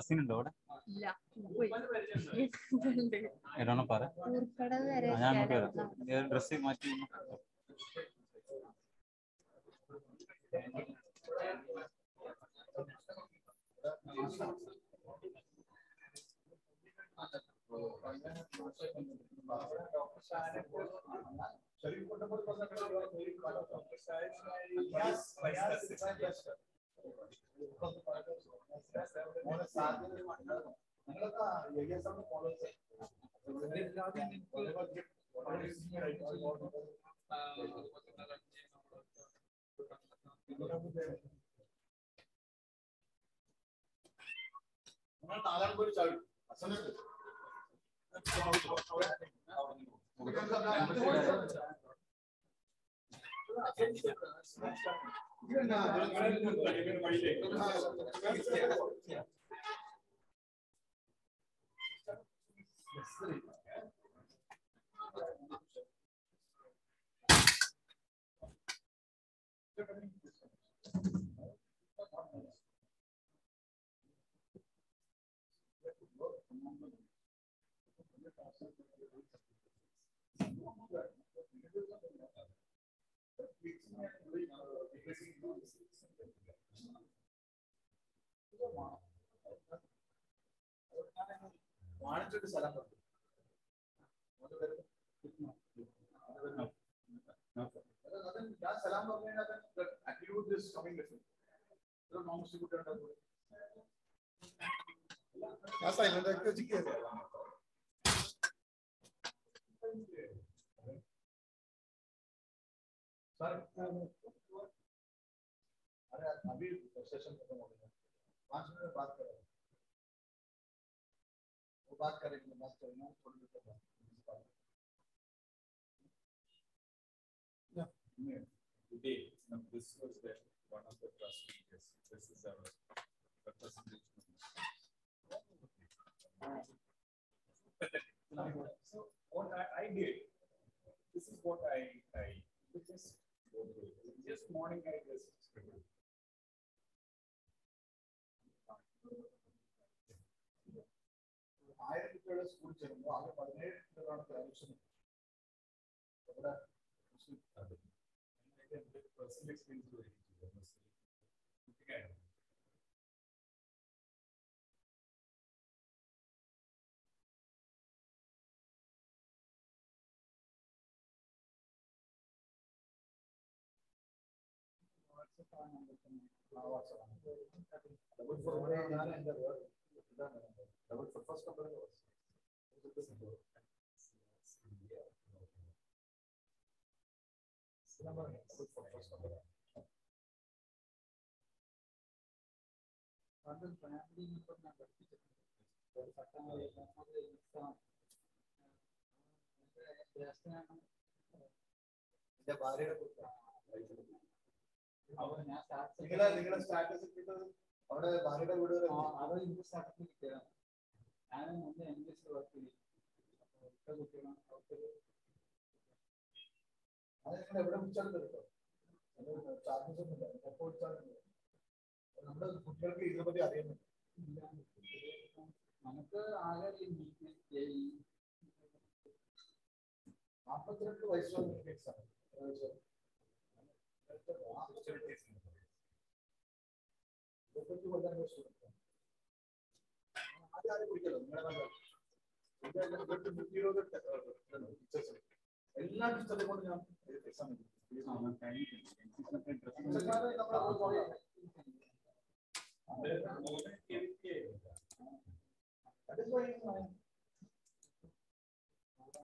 ഡ്രസ്സിനുണ്ടോ അവിടെ? ഏതാണോ പറ, ഞാൻ അങ്ങോട്ട് വരാം. ഡ്രസ്സ് മാറ്റി വാണിജ്യ സ്ഥലം സലാം attribute is coming different. So non-distributed silent अरे अभी सेशन खत्म हो गया, 5 मिनट बात करें, वो बात करेंगे थोड़ी देर बाद. Today, this was one of the trustees. This is our representation. So what I did, this is what I just go through. Just morning I just scribbled. School चलेंगे आगे पढ़ने personal experience with double for first number was നിങ്ങളുടെ status കിട്ടുന്നത് അവിടെ ഭാര്യയുടെ വീട് അവിടെ India status കിട്ടിയ ഞാൻ മുന്നേ ഇംഗ്ലീഷിൽ വർക്ക് ചെയ്യും. അത് നിങ്ങൾ എവിടെ വിളിച്ചാലും കേട്ടോ, ചാർജസ് ഒന്നുമില്ല, എപ്പോൾ വിളിച്ചാലും നമ്മുടെ കുട്ടികൾക്ക് ഇതിനെപ്പറ്റി അറിയുന്നുണ്ട്. നമുക്ക് ആകെ 42 വയസ്സുള്ള കേസാണ്. ആദ്യം കുടിക്കല്ലോ നിങ്ങളെ എല്ലാ ടീച്ചറിനെ കൊണ്ട് ഞാൻ എക്സാം that is why